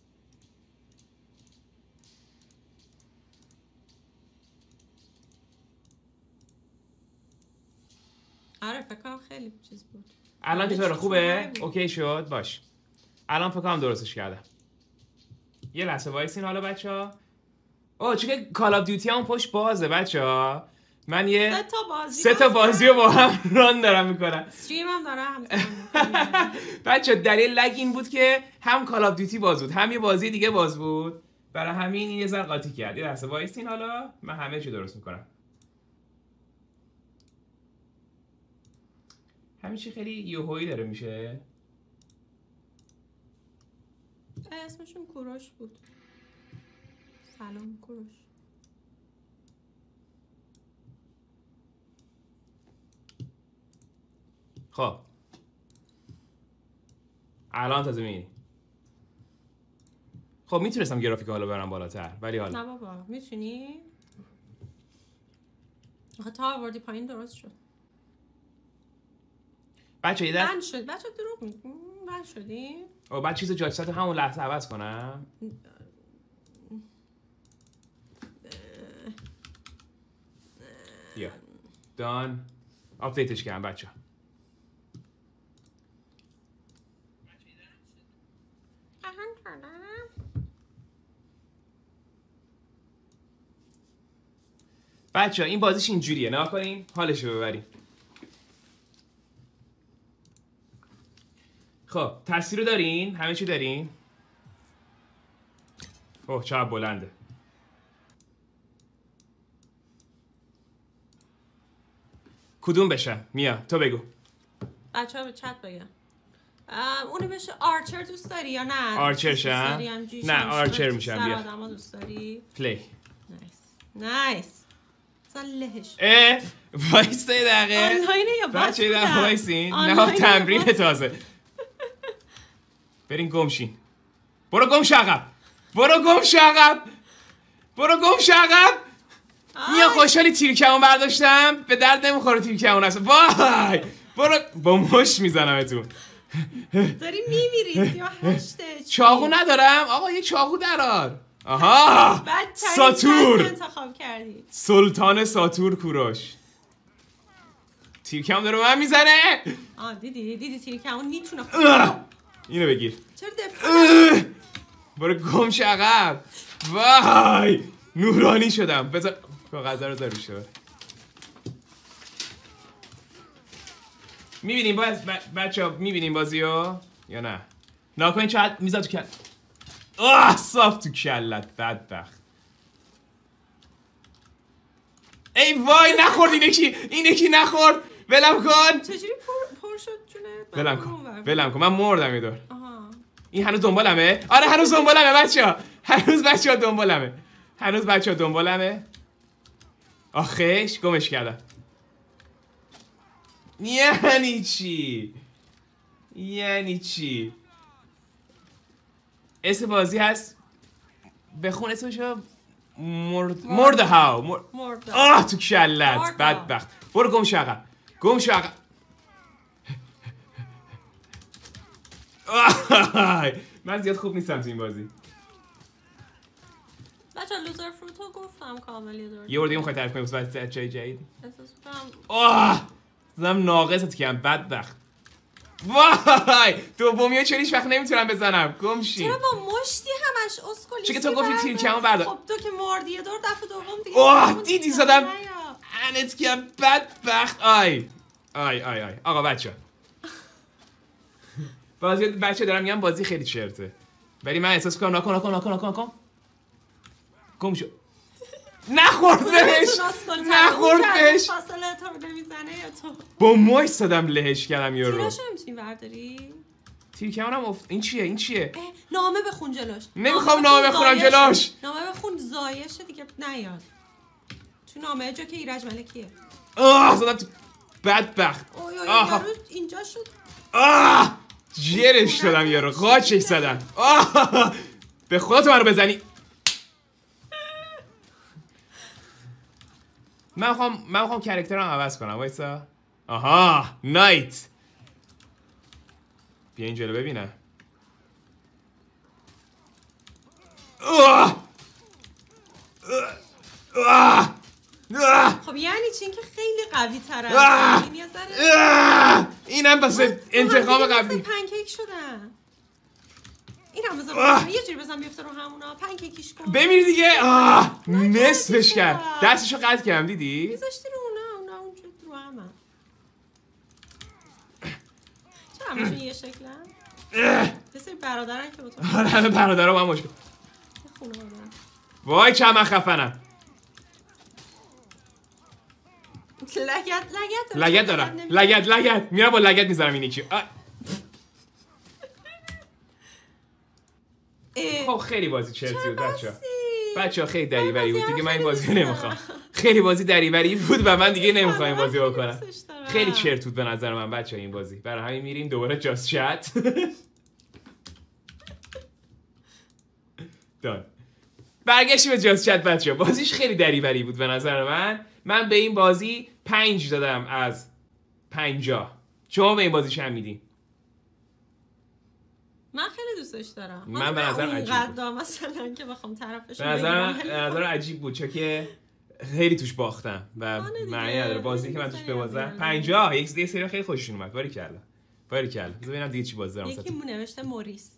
آره فکر کنم خیلی چیز بود. الان چطوره خوبه؟ اوکی شد باش. الان فکر کنم درستش کردم. یه لحظه وایسین حالا بچه‌ها. اوه چون کال آف دیوتی همون پشت بازه بچه‌ها. من یه سه تا بازی سه تا بازی رو با هم ران دارم میکنم. استریم هم دارم. بچه‌ها دلیل لگ این بود که هم کال آف دیوتی باز بود هم یه بازی دیگه باز بود. برای همین این یه ذره قاطی کرد. یه لحظه وایسین حالا من همه چی درست میکنم. همین چی خیلی یوهویی داره میشه. اسمشون کوروش بود. سلام کوروش. خب الان تازه میبینی. خب میتونستم گرافیک حالا برم بالاتر ولی حالا نه بابا میتونی؟ آخه تا آوردی پایین درست شد. بچه یه دست بند شد. بچه دروغ میگی. بند شدی؟ او بعد چیز جاج ست همون لحظه عوض کنم. یا دان آپدیتش کردم بچه. بچه این بازیش اینجوریه نگاه کنین حالشو ببریم. خب تصویر رو دارین؟ همه چی دارین؟ اوه چقدر بلنده. کدوم بشه؟ میا تو بگو. بچه ها به چت بگم. اونو بشه آرچر دوست داری یا نه؟ آرچر شم؟ نه آرچر میشم بیا. آدم ها دوست داری؟ پلی. نایس نایس. مثلا لهش اه وایسته یه دقیقه. آنلاینه یا باز بچه یه دقیقه بودم؟ وایسین. آنلاینه نه یا تمرین باز؟ تازه. برین گمشین. برو گم شو عقب. برو گم شو عقب. برو گم شو عقب. میا خوشحالی تیرکمون برداشتم. به درد نمیخوره تیرکمون اصلا. وای برو با مش میزنمتون. داری میمیری یا هشته. چاقو ندارم آقا یه چاقو درار. آها ساتور انتخاب کردی. سلطان ساتور کوروش. تیرکم داره من میزنه. آه دیدی دیدی تیرکمون میتونه. اینو بگیر. چرا دفعه برو گم شو عقب. وای نورانی شدم. بذار کاغذ رو بذار روش. میبینیم باز بچه‌ها میبینیم بازیو یا نه؟ ناکنین چقدر میزد تو کل. آه صاف تو کلت بدبخت. ای وای نخورد اینه کی اینه کی نخورد. ولم کن. چجوری پر, پر شد جونه؟ ولم کن ولم کن من مردم یه دور. آها این هنوز دنبالمه؟ آره هنوز دنبالمه بچه‌ها. هنوز بچه‌ها دنبالمه. هنوز بچه‌ها دنبالمه. آخش گمش کردم. یعنی چی؟ یعنی چی؟ اسم بازی هست بخون اسمشو مرد مرد هاو مر... مرد آه تو کلت بدبخت. برو گم شو عقب. گم شو عقب. من زیاد خوب نیستم تو این بازی. بچه لوزر فروتو گفتم کامل یه دور. یه بار دیگه میخوای تعریف کنی واسه بچه‌های جدید؟ احساس می‌کنم آه زدم ناقصت کردم بدبخت. وای دومیو چرا هیچ وقت نمیتونم بزنم. گم شی. چرا با مشتی همش اسکلی؟ چون که تو گفتی تیرکمو بردار. خب تو که مردی یه دور دفعه دوم دیگه. اوه دیدی زدم. انت کردم بدبخت. آی آی آی آی آقا بچه بازی بچه دارم میگم بازی خیلی چرته ولی من احساس کنم نکن نکن نکن نکن نکن گم شو. نخورد بهش. نخورد بهش. فاصله تو نمیزنه یا تو با ماش صدم لهش کردم یارو. تیراش نمیتونی برداری؟ تیرکمونم افت. این چیه این چیه؟ نامه بخون جلوش. نمیخوام نامه بخونم جلوش. نامه بخون زایشه دیگه نیاد. تو نامه جا که ایرج ملکیه. آه زدم تو بدبخت. اوه یارو اینجا شد. آه جرش دادم یارو. قاچش زدم. آه به خدا تو منو بزنی. من میخوام من میخوام کاراکترم عوض کنم. وایسا. آها نایت. بیا این جلو ببینم. خب یعنی چی؟ این که خیلی قوی تر از این. یه ذره اینم واسه انتقام قبلی. پنکیک شدن. اینم بذار یه جوری بزنم بیفته رو همونا. پنکیکیش کن. بمیر دیگه. آه نصفش کرد. دستشو قطع کردم دیدی؟ میذاشتی رو اونا اونا اونجا رو همه. چرا همشون یه شکلن؟ یه سری برادرن که با تو. آره همه برادرها با هم مشکل. وای چه من خفنم. لگت لگت لگت دارم. لگت لگت میرم با لگت میذارم این یکی. خب خیلی بازی چرتی بود بچه‌ها. بچه‌ها خیلی دریوری بود دیگه. من این بازی رو نمیخوام. خیلی بازی دریوری بود و من دیگه نمیخوام این بازی رو بکنم. خیلی چرت بود به نظر من بچه‌ها این بازی. برای همین میریم دوباره جاست چت. داد. برگشتیم به جاست چت بچه‌ها. بازیش خیلی دریوری بود به نظر من. من به این بازی پنج دادم از پنجاه. شما به این بازی چند میدین؟ من خیلی دوستش دارم. من به نظرم عجیب بود. مثلا که بخوام طرفش به نظرم به نظرم عجیب بود چون که خیلی توش باختم و معنی نداره بازی که من توش ببازم. پنجاه یک دیگه سری خیلی خوششون اومد. باری کلا. باری کلا. بذار ببینم دیگه چی بازی دارم. یکی مون نوشته موریس.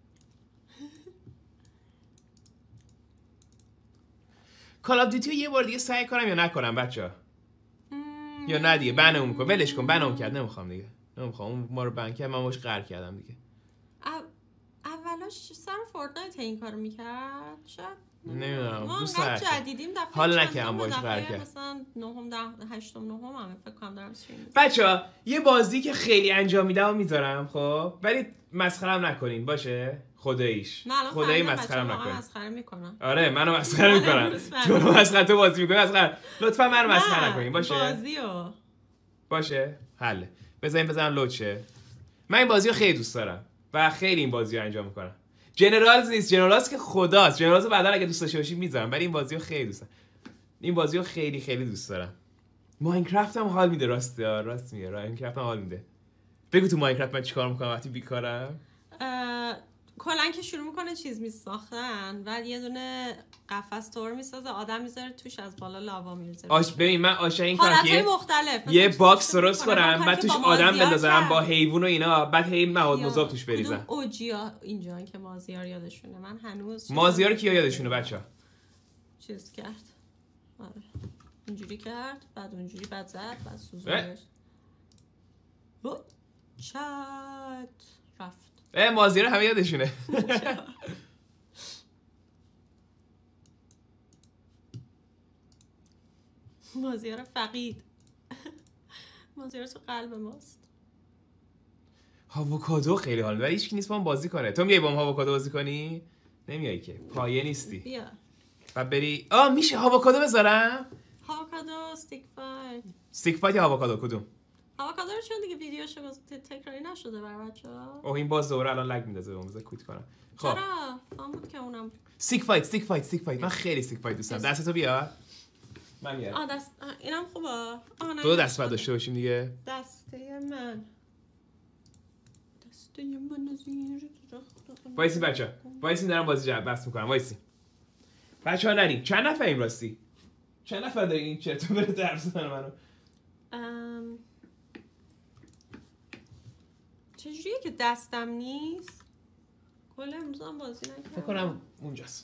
کال آف دیوتی یه بار دیگه سعی کنم یا نکنم بچه‌ها؟ یا نه دیگه بنم کن. ولش کن. بنم کرد نمیخوام دیگه. نمیخوام. اون ما رو بن کرد من باش قهر کردم دیگه. اولاش سر فورتنایت این کارو میکرد شاید نمیدونم دوست داشتم جدیدیم دفعه حال نکردم باش قهر کردم. مثلا نهم ده هشتم نهم هم فکر کنم دارم استریم. بچه‌ها یه بازی که خیلی انجام میدم و میذارم خب ولی مسخره‌ام نکنین باشه خداییش. خدایی مسخره‌ام نکنین. مسخره میکنم. آره منو مسخره میکنم. تو مسخره تو بازی میکنی مسخره. لطفا منو مسخره نکنین باشه. بازیو باشه حل. بزنین بزنم لود شه. من این بازیو خیلی دوست دارم و خیلی این بازیو انجام میکنم. جنرالز نیست. جنرالز که خداست. جنرالز بعدا اگه دوست داشته باشی میذارم ولی این بازیو خیلی دوست دارم. این بازیو خیلی خیلی دوست دارم. ماینکرافت هم حال میده. راسته راست میگه. ماینکرافت هم حال میده. بگو تو ماینکرافت من چیکار میکنم وقتی بیکارم؟ کلا که شروع میکنه چیز میساختن بعد یه دونه قفس تور میسازه آدم میذاره توش از بالا لاوا میریزه. آش ببین من عاشق این کارم که مختلف یه باکس درست کنم بعد توش آدم بندازم با حیوان و اینا بعد هی مواد مذاب توش بریزم. اوجیا اینجا که مازیار یادشونه. من هنوز مازیار کیا یادشونه بچه‌ها؟ چیز کرد. آره. اینجوری کرد بعد اونجوری بعد زد بعد سوزوندش. چت رفت. اه مازیار همه یادشونه. مازیار فقید. مازیار تو قلب ماست. هاووکادو خیلی حال ولی هیچکی نیست با هم بازی کنه. تو میای با هم هاووکادو بازی کنی؟ نمیای که. پایه نیستی. بیا. بعد بری آ میشه هاووکادو بذارم؟ هاووکادو استیک فایت. استیک فایت یا هاووکادو کدوم؟ هاووکادو رو چون دیگه ویدیوشو باز تکراری نشده برای بچه‌ها. اوه این باز دوره الان لگ میندازه بهم بذار کویت کنم. خب چرا؟ فهم بود که اونم استیک فایت استیک فایت استیک فایت من خیلی استیک فایت دوست دارم. دستتو بیار. من میارم. آ دست اینم خوبه. آ نه. دو دست بعد داشته باشیم دیگه. دسته من. دسته من از این وایسی بچه‌ها. وایسی دارم بازی جا بس میکنم. وایسی. بچه‌ها نریم. چند نفریم راستی؟ چند نفر دارین این چرتو بره درس بزنه منو؟ ام چجوریه که دستم نیست؟ کل امروز هم بازی نکردم. فکر کنم اونجاست.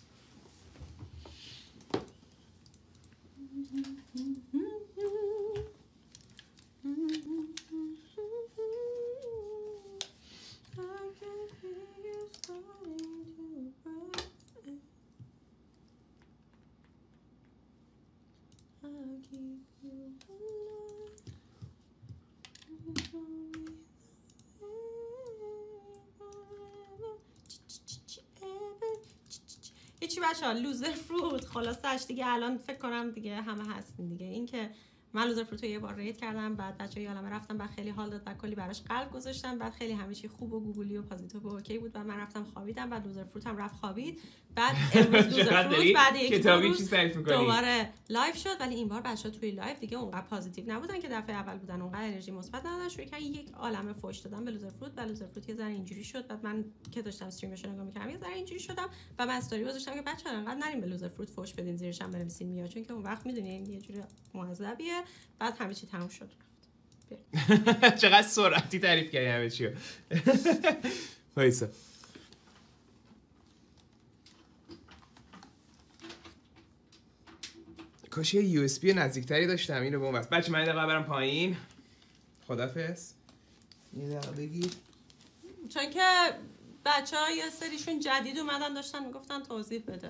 هیچی بچه ها لوزر فروت خلاصش دیگه الان فکر کنم دیگه همه هستین دیگه این که من لوزر فروت رو یه بار رید کردم، بعد بچه‌ها یالمه رفتم، بعد خیلی حال داد و کلی براش قلب گذاشتم، بعد خیلی همه چی خوب و گوگلی و پوزیتیو و اوکی بود و من رفتم خوابیدم، بعد لوزر فروت هم رفت خوابید. بعد امروز لوزر فروت بعد یک روز دوباره لایو شد، ولی این بار بچه‌ها توی لایو دیگه اونقدر پوزیتیو نبودن که دفعه اول بودن، اونقدر انرژی مثبت نداشتن، شروع کردن یک عالمه فوش دادن به لوزر فروت و لوزر فروت یه ذره اینجوری شد. بعد من که داشتم استریمش رو نگاه می‌کردم یه ذره اینجوری شدم و من استوری گذاشتم که بچه‌ها انقدر نریم به لوزر فروت فوش بدین، زیرش هم بنویسین میاد، چون که اون وقت می‌دونین یه جوری معذبیه. بعد همه چی تموم شد. چقدر سرعتی تعریف کردی همه چی رو. وایسا. کاش یه یو اس بی نزدیکتری داشتم اینو به اون وقت. بچه من یه دقیقه برم پایین. خدافظ. یه دقیقه بگیر. چون که بچه‌ها یه سریشون جدید اومدن داشتن میگفتن توضیح بده.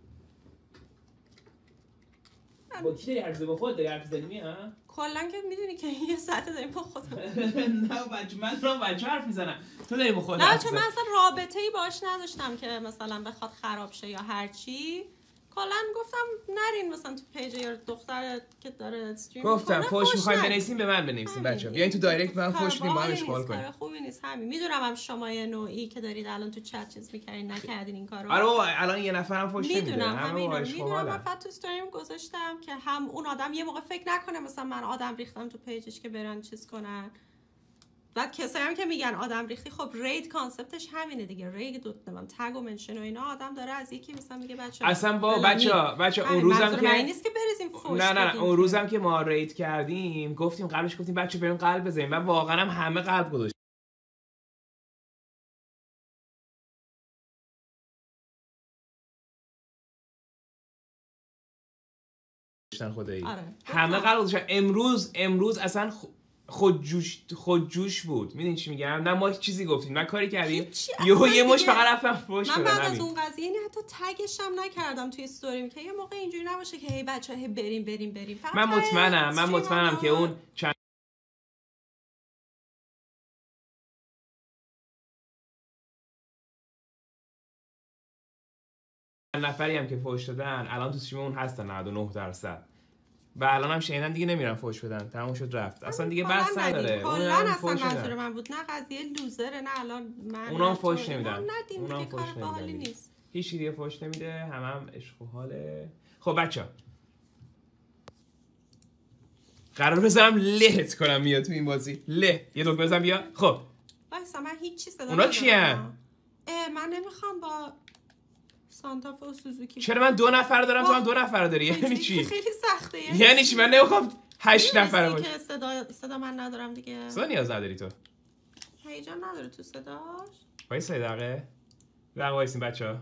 با کی داری حرف زدی؟ با خودت داری حرف زدی ها؟ کلا که میدونی که یه ساعت داریم با خودم. نه بچه من دارم بچه حرف میزنم. تو داری با خودت. نه چون من اصلا رابطه‌ای باش نداشتم که مثلا بخواد خراب شه یا هر چی. کلا گفتم نرین مثلا تو پیج یا دختر که داره استریم گفتم فوش می‌خواید بنویسین به من بنویسین بچه‌ها. بیاین تو دایرکت من فوش بدین با هم اشغال کنیم. خوبی نیست همین. میدونم هم شما یه نوعی که دارید الان تو چت چیز می‌کردین نکردین این کارو. آره بابا الان یه نفرم فوش نمیده. میدونم همین میدونم. من فقط تو استریم گذاشتم که هم اون آدم یه موقع فکر نکنه مثلا من آدم ریختم تو پیجش که برن چیز کنن. بعد کسایی هم که میگن آدم ریختی، خب رید کانسپتش همینه دیگه. رید دو نمیدونم تگ و منشن و اینا آدم داره از یکی مثلا میگه بچه‌ها اصلا با بچه‌ها بچه‌ها اون روزم که معنی نیست که بریزیم فوش. نه نه اون روزم که ما رید کردیم گفتیم قبلش گفتیم بچه‌ها بریم قلب بزنیم و واقعا هم همه قلب گذاشتن خدایی. آره. همه قلب گذاشتن. امروز امروز اصلا خ... خودجوش خودجوش بود. میدونی چی میگم؟ نه ما چیزی گفتیم نه کاری کردیم. یهو یه مش فقط رفتم فوش من بعد از اون قضیه یعنی حتی تگش هم نکردم توی استوریم که یه موقع اینجوری نباشه که هی بچه‌ها هی بریم بریم بریم. من مطمئنم من مطمئنم که اون چند نفری هم که فوش دادن الان تو استریم اون هستن نود و نه درصد. و الان هم شنیدن دیگه نمیرن فوش بدن. تموم شد رفت. اصلا دیگه بحث نداره. کلا اصلا منظور من بود نه قضیه لوزره نه الان من اونا فوش نمیدن. اونا فوش نمیدن. نیست. هیچ چیزی فوش نمیده. هم هم عشق و حاله. خب بچه‌ها قرار بذارم لهت کنم میاد تو این بازی. له یه دکمه بزنم بیا. خب وایسا من هیچ چیز صدا اونا کیه؟ من نمیخوام با سانتا و سوزوکی. چرا من دو نفر دارم تو هم دو نفر داری؟ یعنی چی؟ خیلی سخته. یعنی, یعنی چی؟ من نمیخوام هشت نفر باشه. که صدا صدا من ندارم دیگه. صدا نیاز نداری تو. هیجان نداره تو صداش. وایسا یه دقیقه. دقیقه وایسین بچه‌ها.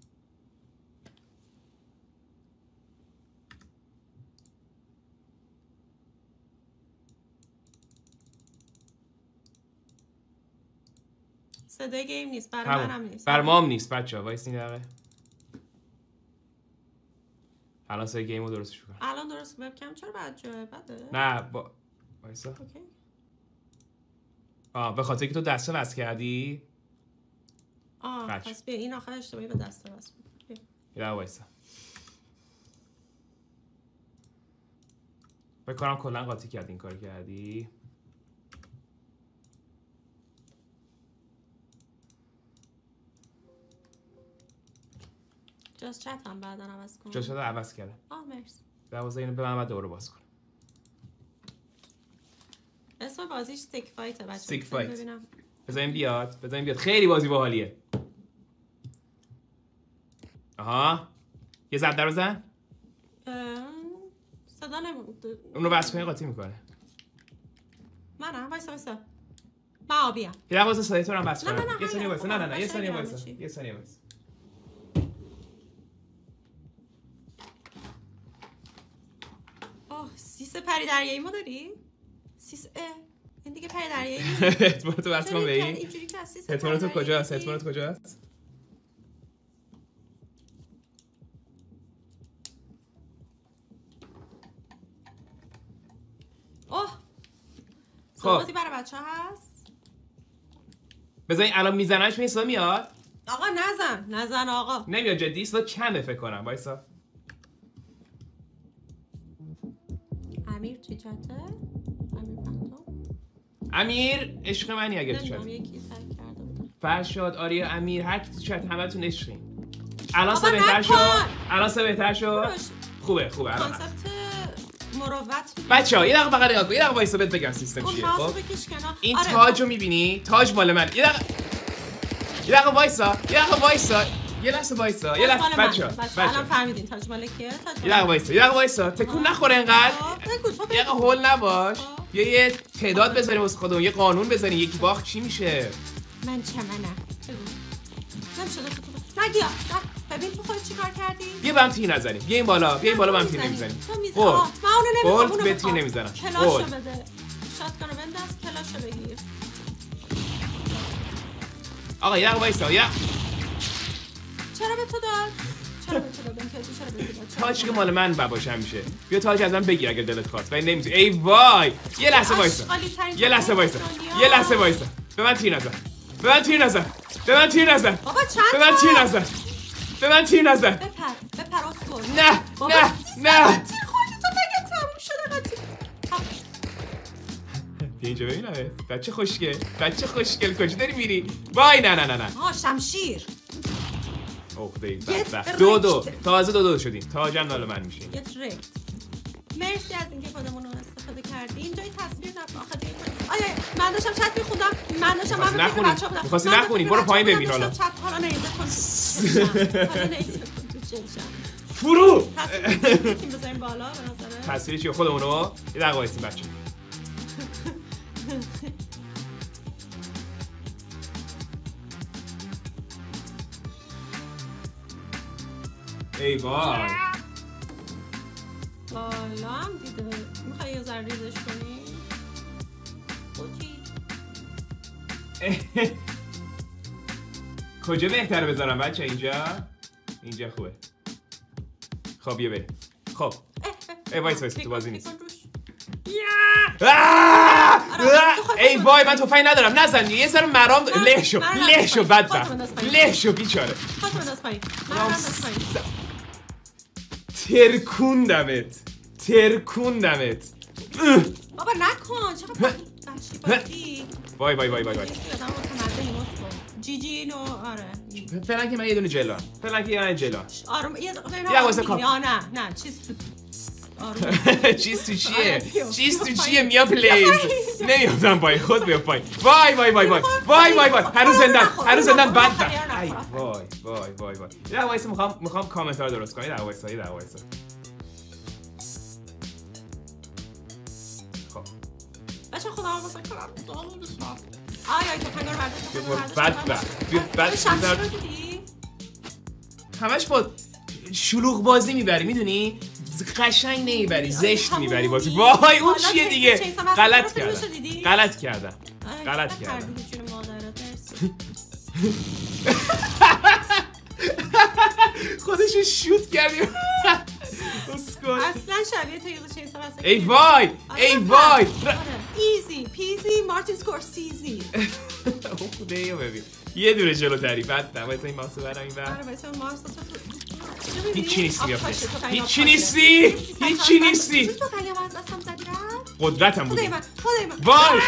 صدای گیم نیست برای منم نیست. برای ما هم نیست بچه‌ها. وایسین دقیقه. الان صدای گیمو درستش می‌کنم. الان درست وبکم چرا بد جوه بده؟ نه با وایسا. اوکی. آه به خاطر که تو دسته وصل کردی؟ آه پس بیا این آخر اشتباهی به دسته وصل بود. یه وایسا. فکر کنم کلا قاطی کردی این کار کردی. جاست چت هم بعدا عوض کنم. جاست چت عوض کردم. آه مرسی. دوازده اینو به من بعد دوباره باز کنم. اسم بازیش استیک فایته بچه‌ها. استیک فایت. ببینم. بذاریم بیاد. بذاریم بیاد. خیلی بازی باحالیه. آها. یه ضربه بزن. صدا نمود. اون رو بس کنی قاطی میکنه. منم وایسا وایسا. من آبیم. یه دقیقه واسه صدای تو رو بس کنم. یه ثانیه وایسا. نه نه نه یه ثانیه وایسا. یه ثانیه وایسا. اوه سیس پری دریایی ما داری؟ سیس اه این دیگه پری دریایی. هتمون تو بس کن به این. اینجوری که سیس. هتمون تو کجاست؟ هتمون تو کجاست؟ اوه خب بازی برای بچه هست؟ بذارین الان میزننش میاد میاد؟ آقا نزن نزن آقا نمیاد جدی صدا کمه فکر کنم وایسا امیر توی چت امیر عشق منی اگه تو چت یکی تک کرده بود. فرشاد آریا امیر هر کی تو چت همتون عشقین. الان سه بهتر شد. الان سه بهتر شد. خوبه خوبه الان. کانسپت مروت. بچه‌ها یه دقیقه فقط نگاه کن. یه دقیقه وایسا بهت بگم سیستم چیه. خب این تاجو می‌بینی؟ تاج مال من. یه دقیقه یه دقیقه وایسا. یه دقیقه وایسا. یه لحظه وایسا. یه لحظه بچه‌ها. بچه‌ها الان فهمیدین تاج مال کیه؟ تاج یه دقیقه وایسا. یه دقیقه وایسا. تکون نخوره انقدر. یه دقیقه هول نباش. یه یه تعداد بذاریم واسه خودمون. یه قانون بذاریم. یکی باخت چی میشه؟ من چه منم؟ نمی‌شده تو. نگیا. ببین تو خودت چیکار کردی؟ بیا بهم تیر نزنیم. بیا این بالا. بیا این بالا بهم تیر نمیزنیم. خب. من اونو نمی‌خوام. به تیر نمیزنم. کلاشو بده. شاتگانو بنداز کلاشو بگیر. آقا یه دقیقه وایسا. یا چرا به تو داد؟ چرا به تو داد؟ این چرا به تو داد؟ تاج که مال من باشه میشه. بیا تاج از من بگیر اگه دلت خواست. ولی نمی‌تونی. ای وای. یه لحظه وایسا. یه لحظه وایسا. یه لحظه وایسا. به من تیر نزن. به من تیر نزن. به من تیر نزن. بابا چند به من تیر نزن. به من تیر نزن. بپر. بپر اسکول. نه. نه. نه. تیر خوردی تو بگه تموم شده قطعی. بیا اینجا ببینم. بچه خوشگل. بچه خوشگل کجا داری میری؟ وای نه نه نه نه. آه شمشیر. اوه بدبخت. دو دو. تازه دو دو شدیم. تاجم مال من میشه. Get wrecked. مرسی از اینکه خودمون رو استفاده کردیم. اینجای تصویر نبود. آخه آیا من داشتم چت می‌خوندم. من داشتم من فکر بچه‌ها بودم. می‌خواستی نخونی. برو پایین ببین حالا. چت حالا نیزه کن. حالا نیزه کن تو چشم. فرو. تصویر بزنیم بالا به نظر. تصویر چیه خودمون رو؟ یه دقیقه وایسین بچه. ای وای. بالا هم دیده. میخوایی یه ذره ریزش کنی؟ اوکی. کجا بهتره بذارم بچه اینجا؟ اینجا خوبه. خب بیا بریم. خب. ای وایس وایس تو بازی نیست. ای وای من تفنگ ندارم نزن یه سر مرام له شو له شو بدبخت له شو بیچاره ترکوندمت ترکوندمت بابا نکن چقدر باشی وای وای وای وای وای جی جی اینو آره فعلا که من یه دونه جلو فعلا که یه دونه جلو آروم یه دقیقه نه نه چیز چیز تو چیه؟ چیز تو چیه میا پلیز نمیادم پای خود بیا پای وای وای وای وای وای وای وای هنوز زندن هنوز زندن بد ای وای وای وای وای یه دقیقه وایسا میخوام میخوام کامنت ها درست کنم یه دقیقه وایسا یه دقیقه وایسا خب بچه خودم واسه کارم دارم بسم آیا تو پنگار برداشت بد بد بد همش با شلوغ بازی میبری میدونی قشنگ نمیبری زشت میبری بازی وای اون چیه دیگه غلط کردم غلط کردم غلط کردم خودشو شوت کردیم اصلا شبیه تو یه چیزا هست ای وای ای وای ایزی پیزی مارتین سکورسیزی خدایا ببین یه دونه جلوتری بعد وایسا این ماسو برام این بعد آره وایسا مارس تو هیچی نیستی بیافته هیچی نیستی هیچی نیستی تو فعلا از دستم زدی رفت قدرتم بود خدای من خدای من وای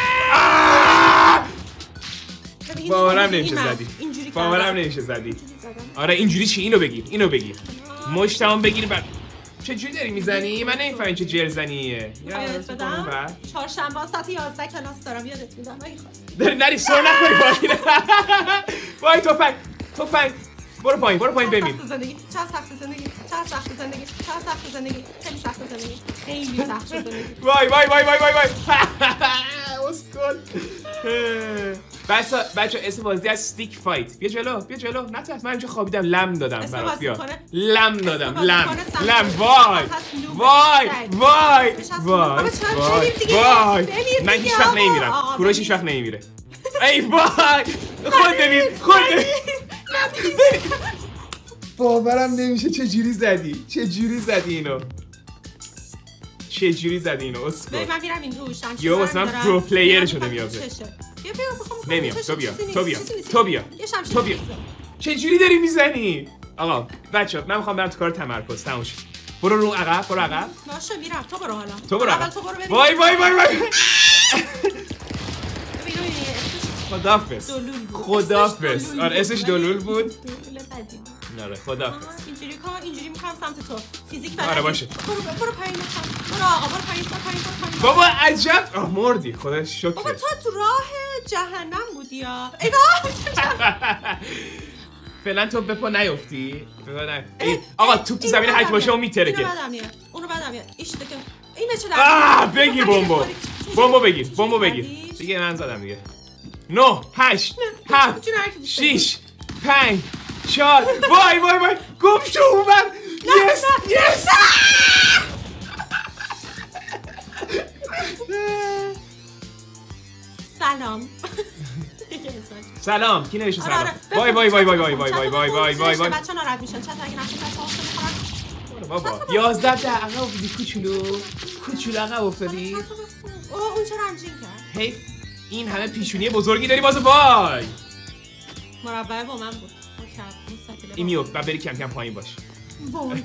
باورم نمیشه زدی باورم نمیشه زدی آره اینجوری چی اینو بگیر اینو بگیر مشتمون بگیر بعد چه جوری داری میزنی من نمیفهمم چه جرزنیه یادت بدم چهارشنبه ساعت یازده کلاس دارم یادت میدم اگه خواستی داری نری سر نخوری وای وای تفنگ تفنگ برو پایین برو پایین ببین چه سخت زندگی چه سخت زندگی چه سخت زندگی خیلی سخت زندگی خیلی سخت زندگی وای وای وای وای وای وای اسکول بچا بچا اسم بازی از استیک فایت بیا جلو بیا جلو نترس من اینجا خوابیدم لم دادم برات بیا لم دادم لم لم وای وای وای وای وای من هیچ وقت نمیمیرم کوروش هیچ وقت نمیمیره ای وای خود ببین خود ببین باورم نمیشه چه جوری زدی چه جوری زدی اینو چه جوری زدی اینو اسکول من میرم این روش یا واسه من پرو پلیر شده میاد بیا بیا بخوام نمیام تو بیا تو بیا تو بیا تو بیا چه جوری داری میزنی آقا بچه‌ها من میخوام برم تو کار تمرکز تموم شه برو رو عقب برو عقب باشه میرم تو برو حالا تو برو عقب وای وای وای وای خدافظ خدافظ آره اسمش دلول بود دلول بدی نه خدافظ اینجوری کار اینجوری میکنم سمت تو فیزیک بلدی آره باشه برو برو پایین برو آقا برو پایین برو پایین برو پایین بابا عجب آه مردی خدا شکر بابا تو تو راه جهنم بودی یا ای وای فعلا تو به پا نیفتی آقا توپ تو زمین هک باشه اون میتره که اینو بدم میاد اونو بدم میاد ایش دیگه اینه چه آه بگیر بمبو بمبو بگیر بمبو بگیر دیگه من زدم دیگه نه هشت هفت شش پنج چهار وای وای وای گم شو اومد یس یس سلام سلام کی نوشته سلام وای وای وای وای وای وای وای وای وای وای وای بچه‌ها ناراحت میشن چت اگه نشه بچه‌ها میخورن بابا یازده تا عقب افتادی کوچولو کوچولو عقب افتادی اوه اون چرا همچین کرد هی این همه پیشونی بزرگی داری باز وای مربع با من بود این میفت بعد بری کم کم پایین باش وای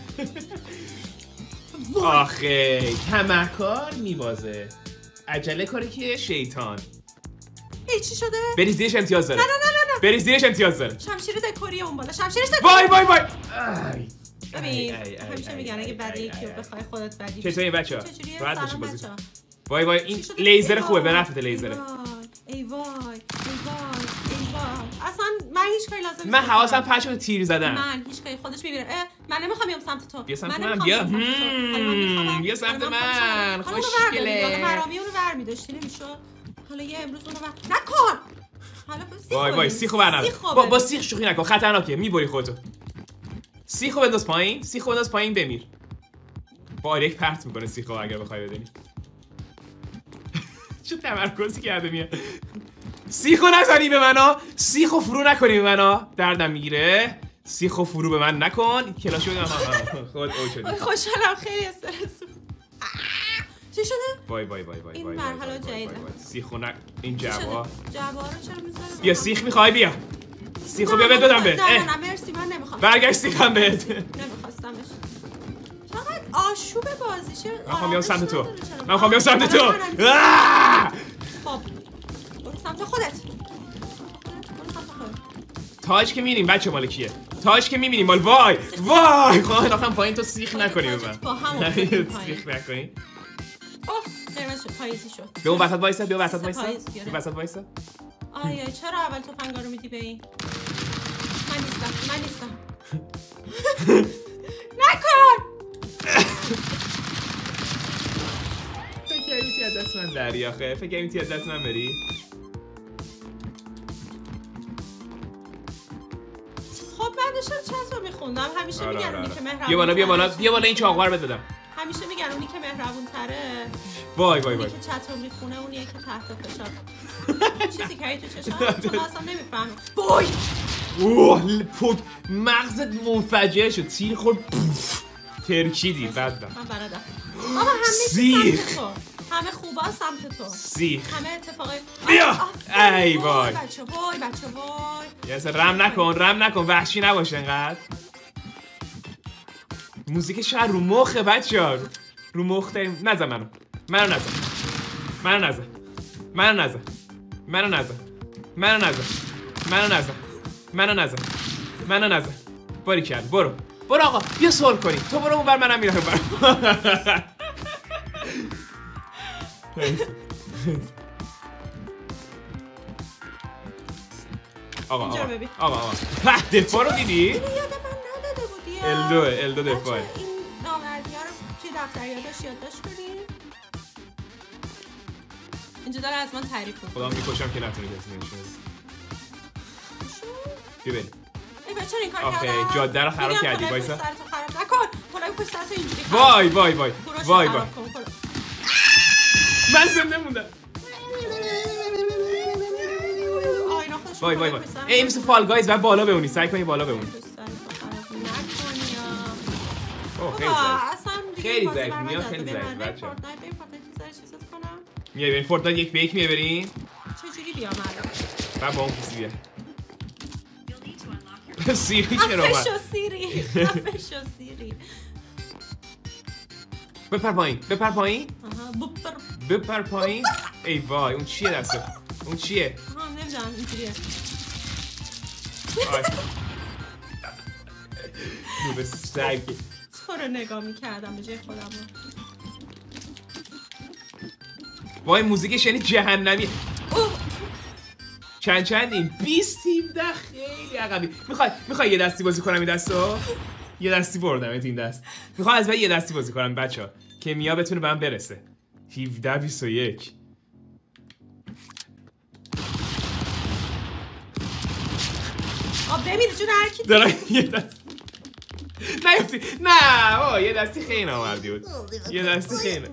آخه تمکار میبازه عجله کاری که شیطان ای چی شده؟ بری زیرش امتیاز داره نه نه نه نه بری زیرش امتیاز داره شمشیر دکوری اون بالا شمشیرش دکوری وای وای وای ببین همیشه میگن اگه بعد یکی رو بخوای خودت بدی چطوری بچه‌ها راحت باشین بازی وای وای این لیزر خوبه به نفعت لیزر ای وای ای وای ای وای اصلا من هیچ کاری لازم نیست من حواسم پنج تا تیر زدم من هیچ کاری خودش میبینه من نمیخوام بیام سمت تو بیا سمت من بیا بیا سمت من خوشگله حرامی اونو ور می‌داشتی نمیشد حالا یه امروز اونو ور نکن حالا سیخ وای وای سیخو برنم با با سیخ شوخی نکن خطرناکه میبری خودتو سیخو بنداز پایین سیخو بنداز پایین بمیر با یک پرت میکنه سیخو اگر بخوای بدونی چه تمرکزی کرده میاد سیخو نزنی به منا سیخو فرو نکنی به منا دردم میگیره سیخو فرو به من نکن کلاشو بدم خود او شدی خوشحالم خیلی استرس چی شده؟ وای وای وای وای این مرحله جدیده سیخو نک این جوا جوا رو چرا میذاری؟ بیا سیخ میخوای بیا سیخو بیا بدادم بهت نه نه مرسی من نمیخوام برگشت سیخم بهت نمیخواستمش فقط آشوب بازی چرا من میخوام بیام سمت تو من میخوام بیام سمت تو خب برو سمت خودت تاج که میریم بچه مال کیه تاج که میبینیم مال وای وای خواهد انداختم پایین تو سیخ نکنی به من با همون سیخ نکنی اوه قرمز شد پاییزی شد بیا اون وسط وایسا بیا وسط وایسا بیا وسط وایسا آی آی چرا اول تفنگا رو میدی به این من نیستم من نیستم نکن فکر کردی از دست من داری آخه فکر کردی از دست من بری خب من داشتم چت رو میخوندم همیشه میگن اونی که مهربون بیا بالا بیا بالا بیا بالا این چاقوها رو بدادم همیشه میگن اونی که مهربون تره وای وای وای اونی که چت رو میخونه اونیه که تحت فشار چیزی کردی تو چشام تو اصلا نمیفهمم وای اوه پود مغزت منفجر شد تیر خورد ترکیدی بدبخت من بلدم بابا همه سیخ همه خوبا سمت تو سیخ همه اتفاقی بیا ای وای بچه وای بچه وای یه سر رم نکن رم نکن وحشی نباش انقدر موزیک شهر رو مخه بچه‌ها رو مخ داریم نزن منو منو نزن منو نزن منو نزن منو نزن منو نزن منو نزن منو نزن منو نزن باری کرد برو برو آقا بیا سول کنی تو برو اون بر منم میرم بر آقا آقا آقا آقا دفاع رو دیدی؟ اینو یاد من نداده بودی الدو الدو دفاع این نامردی ها رو توی دفتر یادداشت یادداشت کنی اینجا داره از من تعریف کنم خدا میکشم که نتونی کسی نشون بیا بریم ای بچه این کار آخه کردم جاده رو خراب کردی وایسا سرتو خراب نکن پلای پشت سرتو اینجوری خراب وای وای وای وای وای من زنده موندم وای وای وای ای مثل فال گایز بعد بالا بمونی سعی کنی بالا بمونی اوه خیلی ضعیف خیلی ضعیف میاد خیلی ضعیف بچه میای بریم فورتنایت یک به یک میای بریم چجوری بیام الان بعد با اون کسی بیا سیری چرا اومد خفشو سیری خفشو سیری بپر پایین بپر پایین بپر بپر پایین ای وای اون چیه دسته اون چیه نمیدونم اینجوریه. به سگ تو رو نگاه میکردم به جای خودم رو. وای موزیکش یعنی جهنمی. چند چندیم؟ بیست هفده خیلی عقبی. میخوای میخوای یه دستی بازی کنم این دستو؟ یه دستی بردم این دست. میخوام از بعد یه دستی بازی کنم بچه‌ها که میا بتونه به من برسه. هفده بیست و یک. آب ببین جون هر کی دارم یه دست نیفتی. نه بابا یه دستی خیلی نامردی بود. یه دستی خیلی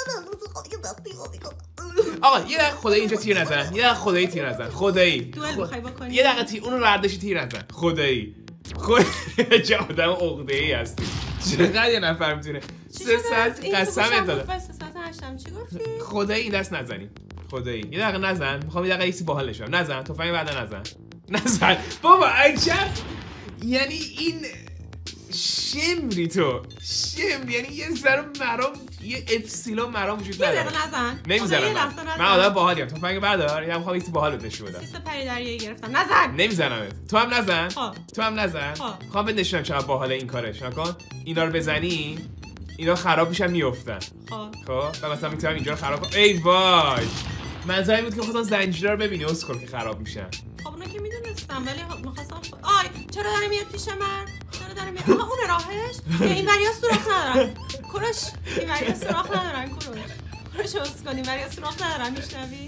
آقا یه دقیقه خدایی اینجا تیر نزن. یه دقیقه خدایی تیر نزن. خدایی دوئل می‌خوای بکنی؟ یه دقیقه تیر اونو برداشتی تیر نزن. خدایی خود چه آدم عقده‌ای هستی. چقدر یه نفر میتونه سه ساعت قسمت دادم. سه ساعت هشتم چی گفتی؟ خدایی این دست نزنیم. خدایی یه دقیقه نزن. میخوام یه دقیقه یکی باحال نشم. نزن تفنگ بعدا نزن. نزن بابا عجب. یعنی این شمری تو شمری یعنی یه ذره مرام یه اپسیلون مرام وجود نداره. یه دقیقه نزن. نمیزنم من آدم باحالیم. تفنگ بردار. یه میخوام یکی باحال نشون بدم. سیستم پری دریایی گرفتم. نزن. نمیزنمت. تو هم نزن. خواه. تو هم نزن. خواه. میخوام بهت نشونم چقدر باحاله این کارش. نکن. اینا رو بزنی اینا خراب میشن میافتن. خب خب مثلا میتونم اینجا رو خراب کنم. ای وای منظورم بود که خودم زنجیرا رو ببینی اسکل که خراب میشن. خب اونا که میدونستم ولی می‌خواستم خود آی چرا داره میاد پیش من؟ چرا داره میاد؟ آها اون راهش؟ این وریا سوراخ ندارن. کوروش این وریا سوراخ ندارن کوروش. کوروش اسکل این وریا سوراخ ندارن میشنوی؟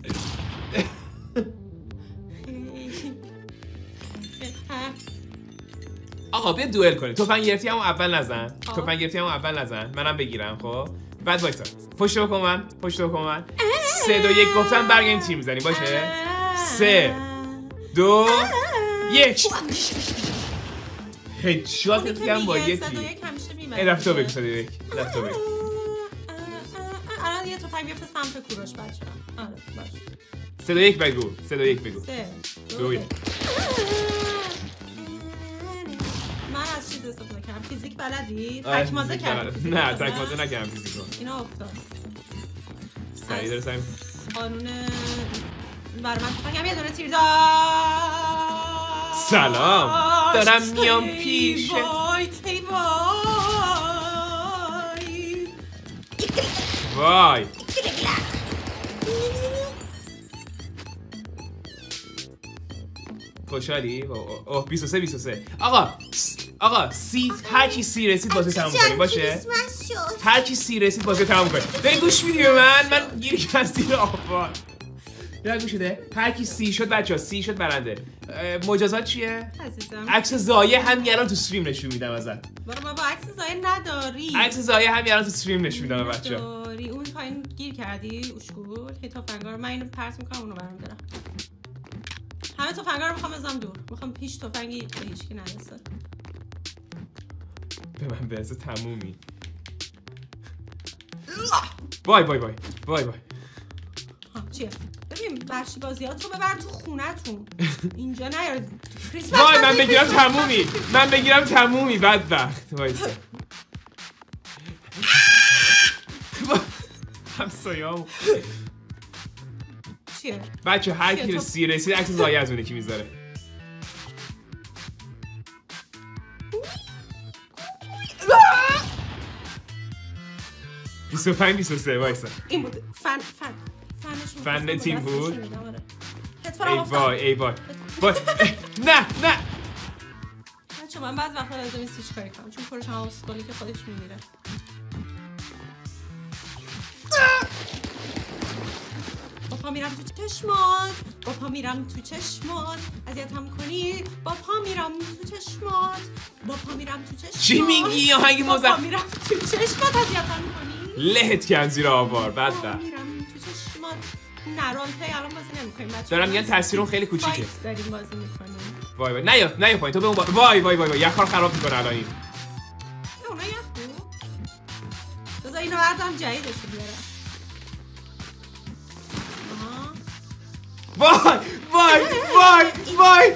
آقا بیا دوئل کنیم. تفنگ گرفتی همون اول نزن. تفنگ گرفتی همون اول نزن. منم بگیرم خب. بعد وایسا. پشت بکن من. پشت بکن من. سه دو یک گفتم برگردیم تیر میزنیم باشه. سه دو یک. هدشات میگم با یه تیر. این رفت بگو سه دو یک. رفت بگو. الان یه تفنگ بیفته سمت کوروش بچه‌ها. آره باشه. سه دو یک بگو. سه دو یک بگو. سه دو یک. من از چیز استفاده کردم. فیزیک بلدی؟ تک ماده کردم. نه تک ماده نکردم فیزیک رو. اینا افتاد. سعی داره سعی. قانون برای من تفنگم یه دونه تیر داد. سلام دارم میام پیش. وای ای وای وای خوشحالی؟ اوه بیست و سه بیست و سه. آقا آقا سی هر کی سی رسید بازی تموم کنیم باشه. هر کی سی رسید بازی تموم کنیم. داری گوش میدی به من؟ من گیر کردم زیر آبان. یا گوش بده. هر کی سی شد بچه‌ها سی شد برنده. مجازات چیه؟ عزیزم عکس زایه هم الان تو استریم نشون میدم ازت. برو بابا عکس زایه نداری. عکس زایه هم الان تو استریم نشون میدم بچه‌ها. نداری. اون پایین گیر کردی اشکول. هی تفنگا رو من اینو پرت میکنم اونو برام دارم. همه تفنگا رو میخوام بزنم دور. میخوام هیچ تفنگی به هیچ کی نرسه. به من برسه تمومی. وای وای وای وای وای. ها چیه؟ ببین برشی بازیات رو ببر تو خونه‌تون. اینجا نیار. وای من بگیرم تمومی. من بگیرم تمومی بدبخت. وایسا. همسایه‌ام. چیه؟ بچه هر کی رو سی رسید عکس زایه از اونه کی میذاره. بیست و پنج بیست و سه وایسا. این بود فن فن فنشون فن تیم بود. ای وای ای وای وای نه نه بچه من بعض وقتا لازم نیست هیچ کاری کنم چون کوروش هم اسکولی که خودش میمیره. با پا میرم تو چشمات با پا میرم تو چشمات اذیتم کنی با پا میرم تو چشمات با پا میرم تو چشمات. چی میگی آهنگ موزه؟ با پا میرم تو چشمات اذیتم کنی لهت کن زیر آوار بدبخت. با پا میرم تو چشمات. نه رول پلی الان بازی نمی‌کنیم بچه‌ها. دارم میگن تاثیرون خیلی کوچیکه. داریم بازی می‌کنیم. وای وای نیا نیا پایین تو به اون با... وای وای وای وای یه کار خراب می‌کنه الان این. اونا یخ بود. بذار اینو بردم جدیدش بیارم. وای وای وای وای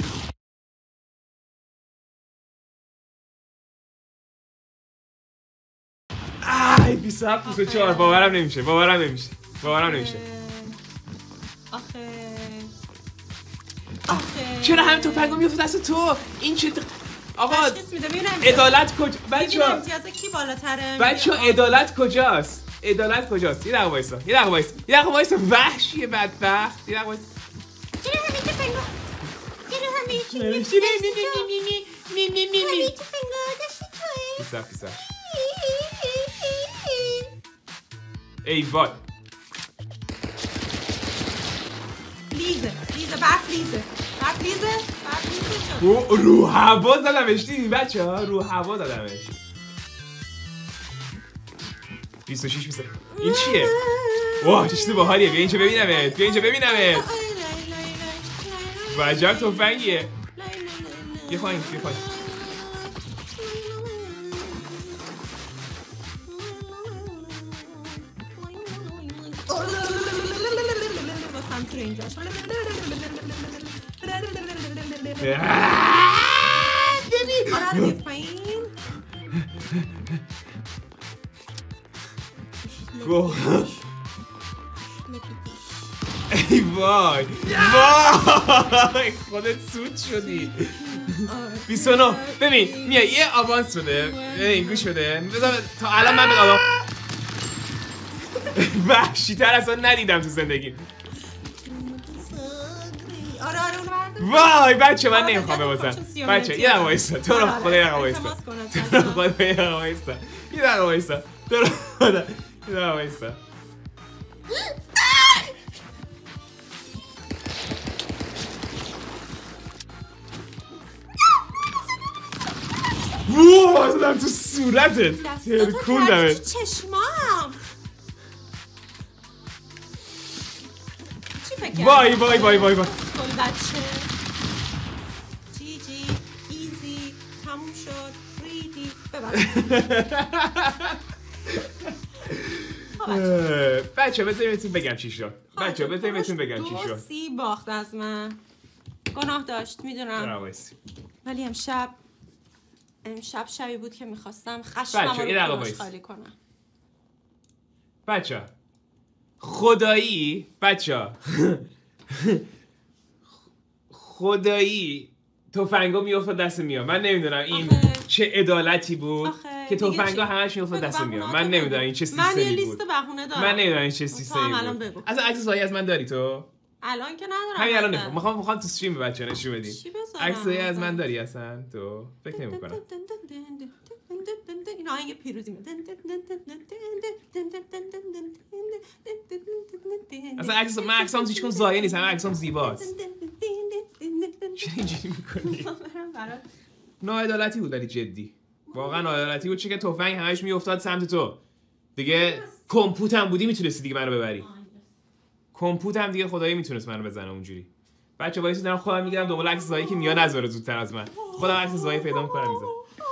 آی بیست و هفت بیست و چهار باورم نمیشه باورم نمیشه باورم نمیشه. آخه چرا همین تفنگو میفته دست تو؟ این چه آقا تشخیص میده ببینم عدالت کجا بچه‌ها؟ امتیاز کی بالاتره؟ بچه‌ها عدالت کجاست؟ عدالت کجاست؟ یه دقیقه وایسا. یه دقیقه وایسا. یه دقیقه وایسا وحشی بدبخت. یه دقیقه وایسا. چرا همین تفنگو؟ چرا همین چی؟ نی نی نی نی نی نی نی همین تفنگو دست توئه؟ پیسا پیسا. ای وای. لیزه لیزه برف لیزه برف لیزه برف لیزه شد رو, رو هوا زدمش دیدین بچه ها رو هوا زدمش بیست و شش بیست این چیه؟ واه چه چیز باحالیه بیا اینجا ببینمت بیا اینجا ببینمت وجب تفنگیه یه پایین یه پایین ای وای وای خودت سود شدی بیست و نه ببین میا یه آوانس بده ببین گوش بده تا الان من به آدم وحشی تر از آن ندیدم تو زندگی آره آره اون وای بچه من نمیخوام ببازم بچه یه دقیقه وایسا تو رو خدا یه دقیقه وایسا تو رو خدا یه دقیقه وایسا یه دقیقه وایسا تو رو خدا یه دقیقه وایسا ووو زدم تو صورتت ترکوندمت تو چشمام چی فکر کردی؟ وای وای وای وای وای کل بچه جی جی ایزی تموم شد ریدی ببرد بچه بذاریم بهتون بگم چی شد بچه بذاریم بهتون بگم چی شد دو سی باخت از من گناه داشت میدونم ولی امشب امشب شبی بود که میخواستم خشمم رو خوش خالی کنم بچه خدایی بچه خدایی تفنگا میافتاد دست میا من نمیدونم این آخه. چه عدالتی بود که تفنگا همش میافتاد دست میا من نمیدونم این چه سیستمی بود من یه لیست بهونه دارم من نمیدونم این چه سیستمی بود اصلا عکس سایه از من داری تو الان که ندارم همین الان نمیخوام میخوام میخوام تو استریم به بچه‌ها نشون بدی عکس سایه از من داری اصلا تو فکر نمی‌کنم این آهنگ پیروزی میاد اصلا عکس من عکسام هیچ کدوم زایه نیست همه عکسام زیباست چرا اینجوری می‌کنی ناعدالتی بود ولی جدی واقعا ناعدالتی بود چون که تفنگ همش میافتاد سمت تو دیگه کمپوتم بودی میتونستی دیگه منو ببری کمپوتم دیگه خدایی میتونست منو بزنه اونجوری بچه وایس دارم خودم میگیرم دنبال عکس زایی که میا نذاره زودتر از من خودم عکس زایی پیدا میکنم میذارم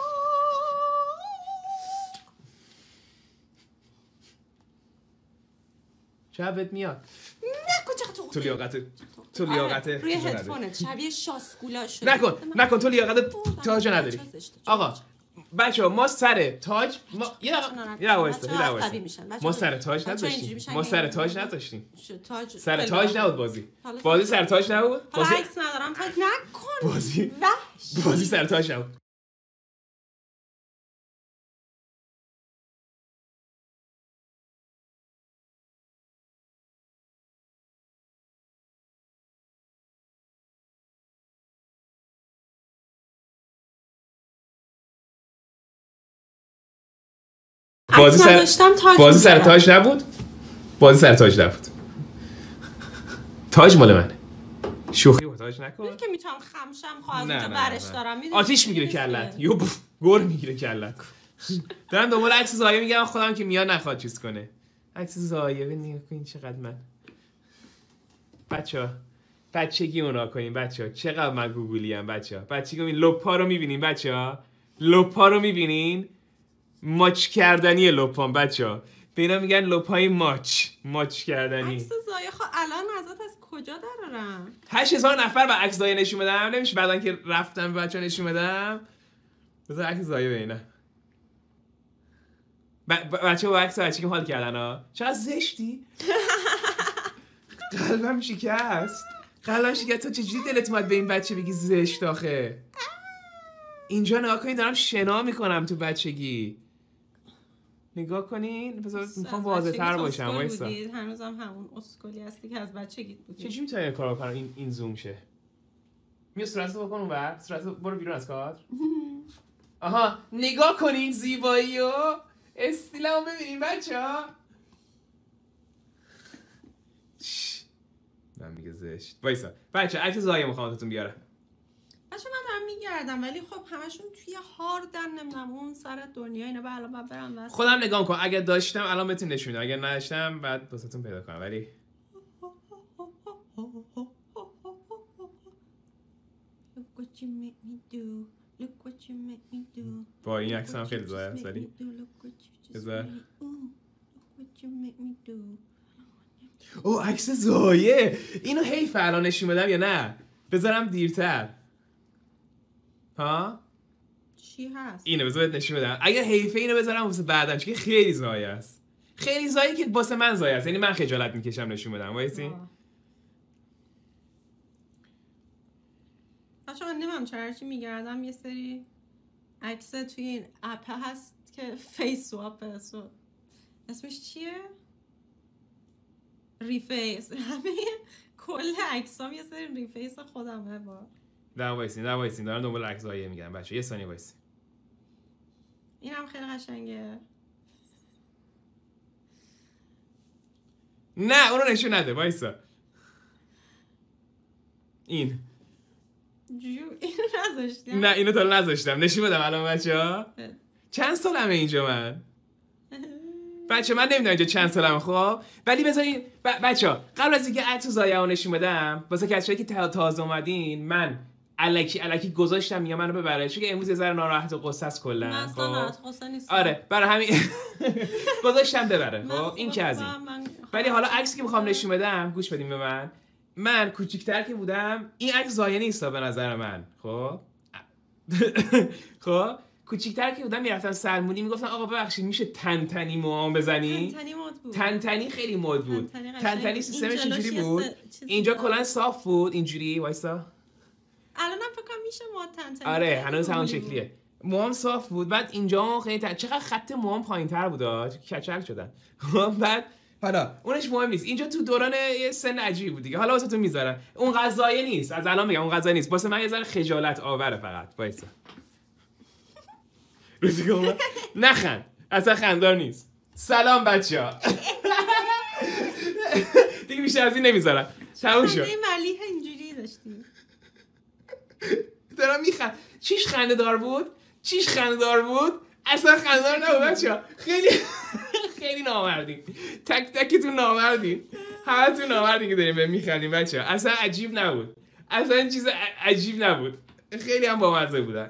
شبت میاد نه کجا تو تو لیاقت تو لیاقت روی هدفونت شبیه شاسکولا شده نکن نکن تو لیاقت تاج نداری آقا بچه‌ها ما سر تاج ما یه دقیقه یه دقیقه وایسا یه دقیقه ما سر تاج نداشتیم ما سر تاج نداشتیم سر تاج نبود بازی بازی سر تاج نبود بازی عکس ندارم تاج نکن بازی بازی سر تاج نبود بازی سر بازی سر تاج نبود بازی سر تاج نبود تاج مال منه شوخی با تاج نکن من که میتونم خمشم خواه از اونجا برش دارم آتیش میگیره کلت یو گور میگیره کلت دارم دنبال عکس زایه میگم خودم که میاد نخواد چیز کنه عکس زایه ببین این چقدر من بچه‌ها بچگی اونا کنیم بچه‌ها چقدر من گوگلی ام بچه‌ها بچگی این لپا رو میبینین بچه‌ها لپا رو میبینین ماچ کردنی لپام بچه‌ها به اینا میگن لپای ماچ ماچ کردنی عکس زایه خب الان ازت از کجا دارم هشت هزار نفر با عکس زایه نشون بدم نمیشه بعدن که رفتم به بچه‌ها نشون بدم بذار عکس زایه ببینم بچه‌ها با عکس بچگی حال کردن ها چقدر زشتی قلبم شکست قلاش دیگه تو چجوری دلت اومد به این بچه بگی زشت آخه؟ اینجا نگاه کنید دارم شنا میکنم تو بچگی. نگاه کنین بذار میخوام واضح‌تر باشم. وایسا هنوزم همون اسکلی هستی که از بچگیت بودی. چجوری میتونی این کارو کنم؟ این این زوم شه. میو صورتو بکن اونور، صورتو برو بیرون از کادر. آها نگاه کنین زیباییو. استیلمو ببینین بچه‌ها. من میگه زشت. وایسا بچه عکس زایه میخوام ازتون بیارم. بچه من دارم میگردم ولی خب همشون توی هاردن. نمیدونم اون سر دنیا اینا به الان باید برم واسه خودم نگاه میکنم. اگه داشتم الان بهتون نشون میدم، اگه نداشتم بعد واسهتون پیدا کنم. ولی Look what you make me do. Look what you make me do. با این عکس هم خیلی زایه است ولی بذار. او عکس زایه. اینو حیف الان نشون بدم یا نه بذارم دیرتر؟ ها چی هست؟ اینو بذار بهت نشون بدم. اگه حیفه اینو بذارم واسه بعدن چون خیلی زایه است. خیلی زایه که واسه من زایه است. یعنی من خجالت میکشم نشون بدم. وایسی بچه من نمیم چرا چی میگردم یه سری عکس توی این اپ هست که فیس سواپ هست. اسمش چیه؟ ریفیس. همه کل عکسام یه سری ریفیس خودمه. با دارم وایسین دارم وایسین دارم دنبال عکس زایه میگم بچه. یه ثانیه وایسین. این هم خیلی قشنگه. نه اونو نشون نده. وایسا این جو اینو نذاشتم. نه اینو تا نذاشتم. نشون بدم الان بچه‌ها. چند سالمه اینجا من؟ بچه من نمیدونم اینجا چند سالمه. خب ولی بذارین ب... بچه‌ها قبل از اینکه عکس زایه رو نشون بدم واسه کسایی که تازه اومدین من الکی الکی گذاشتم یا منو ببره چون که امروز یه ذره ناراحت و قصه است کلا. نه اصلا ناراحت قصه نیست. آره برای همین گذاشتم ببره. خب این که از این. ولی حالا عکسی که میخوام نشون بدم گوش بدیم به من. من کوچیک‌تر که بودم این عکس زایه نیست به نظر من. خب خب کوچیک‌تر که بودم میرفتن سلمونی میگفتن آقا ببخشید میشه تن تنی موام بزنی؟ تن تنی مد بود. تن تنی خیلی مد بود. تن تنی سیستمش اینجوری بود. اینجا بود. کلا صاف بود اینجوری. وایسا الانم فکر کنم میشه مد تن تنی. آره هنوز همون شکلیه. موام صاف بود. بعد اینجا خیلی تن... چقدر خط موام پایین‌تر بود. کچل شدن. بعد حالا اونش مهم نیست. اینجا تو دوران یه سن عجیبی بود دیگه. حالا واسهتون میذارم. اون قضایه نیست. از الان میگم اون قضایه نیست. واسه من یه ذره خجالت آوره فقط. وایسا. روزی نخند. اصلا خندار نیست. سلام بچه‌ها. دیگه بیشتر از این نمیذارم. تموم شد. این ملیح اینجوری داشتی. دارم میخند. چیش خنده دار بود؟ چیش خنده دار بود؟ اصلا خنده دار نبود بچه‌ها. خیلی خیلی نامردین. تک تکتون نامردین. همتون نامردین که داریم به میخندیم بچه‌ها. اصلا عجیب نبود. اصلا چیز عجیب نبود. خیلی هم بامزه بودن.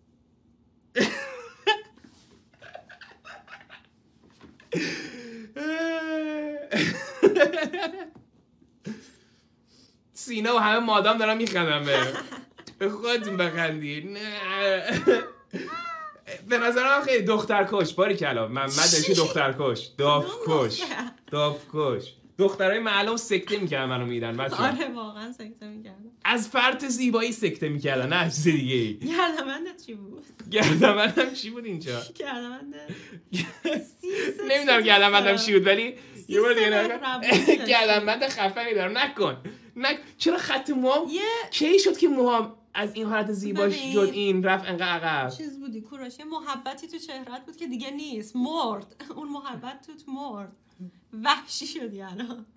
سینا و همه مادام دارن میخندن به به خودتون بخندید. نه به نظرم خیلی دختر کش. باری کلا محمد داشتی دختر کش داف کش داف کش. دخترای معلم سکته میکردن منو میدن بچه‌ها. آره واقعا سکته میکردن. از فرط زیبایی سکته میکردن نه چیز دیگه. گردنبندت چی بود؟ گردنبندم چی بود اینجا؟ گردنبندت نمیدونم گردنبندم چی بود ولی یه بار دیگه نگم. گردنبند خفنی دارم نکن. نک چرا خط موام کی شد که موام از این حالت زیباش شد این رفت انقدر عقب؟ چیز بودی کوروش محبتی تو چهرهت بود که دیگه نیست. مرد. اون محبت توت مرد. وحشی شدی الان.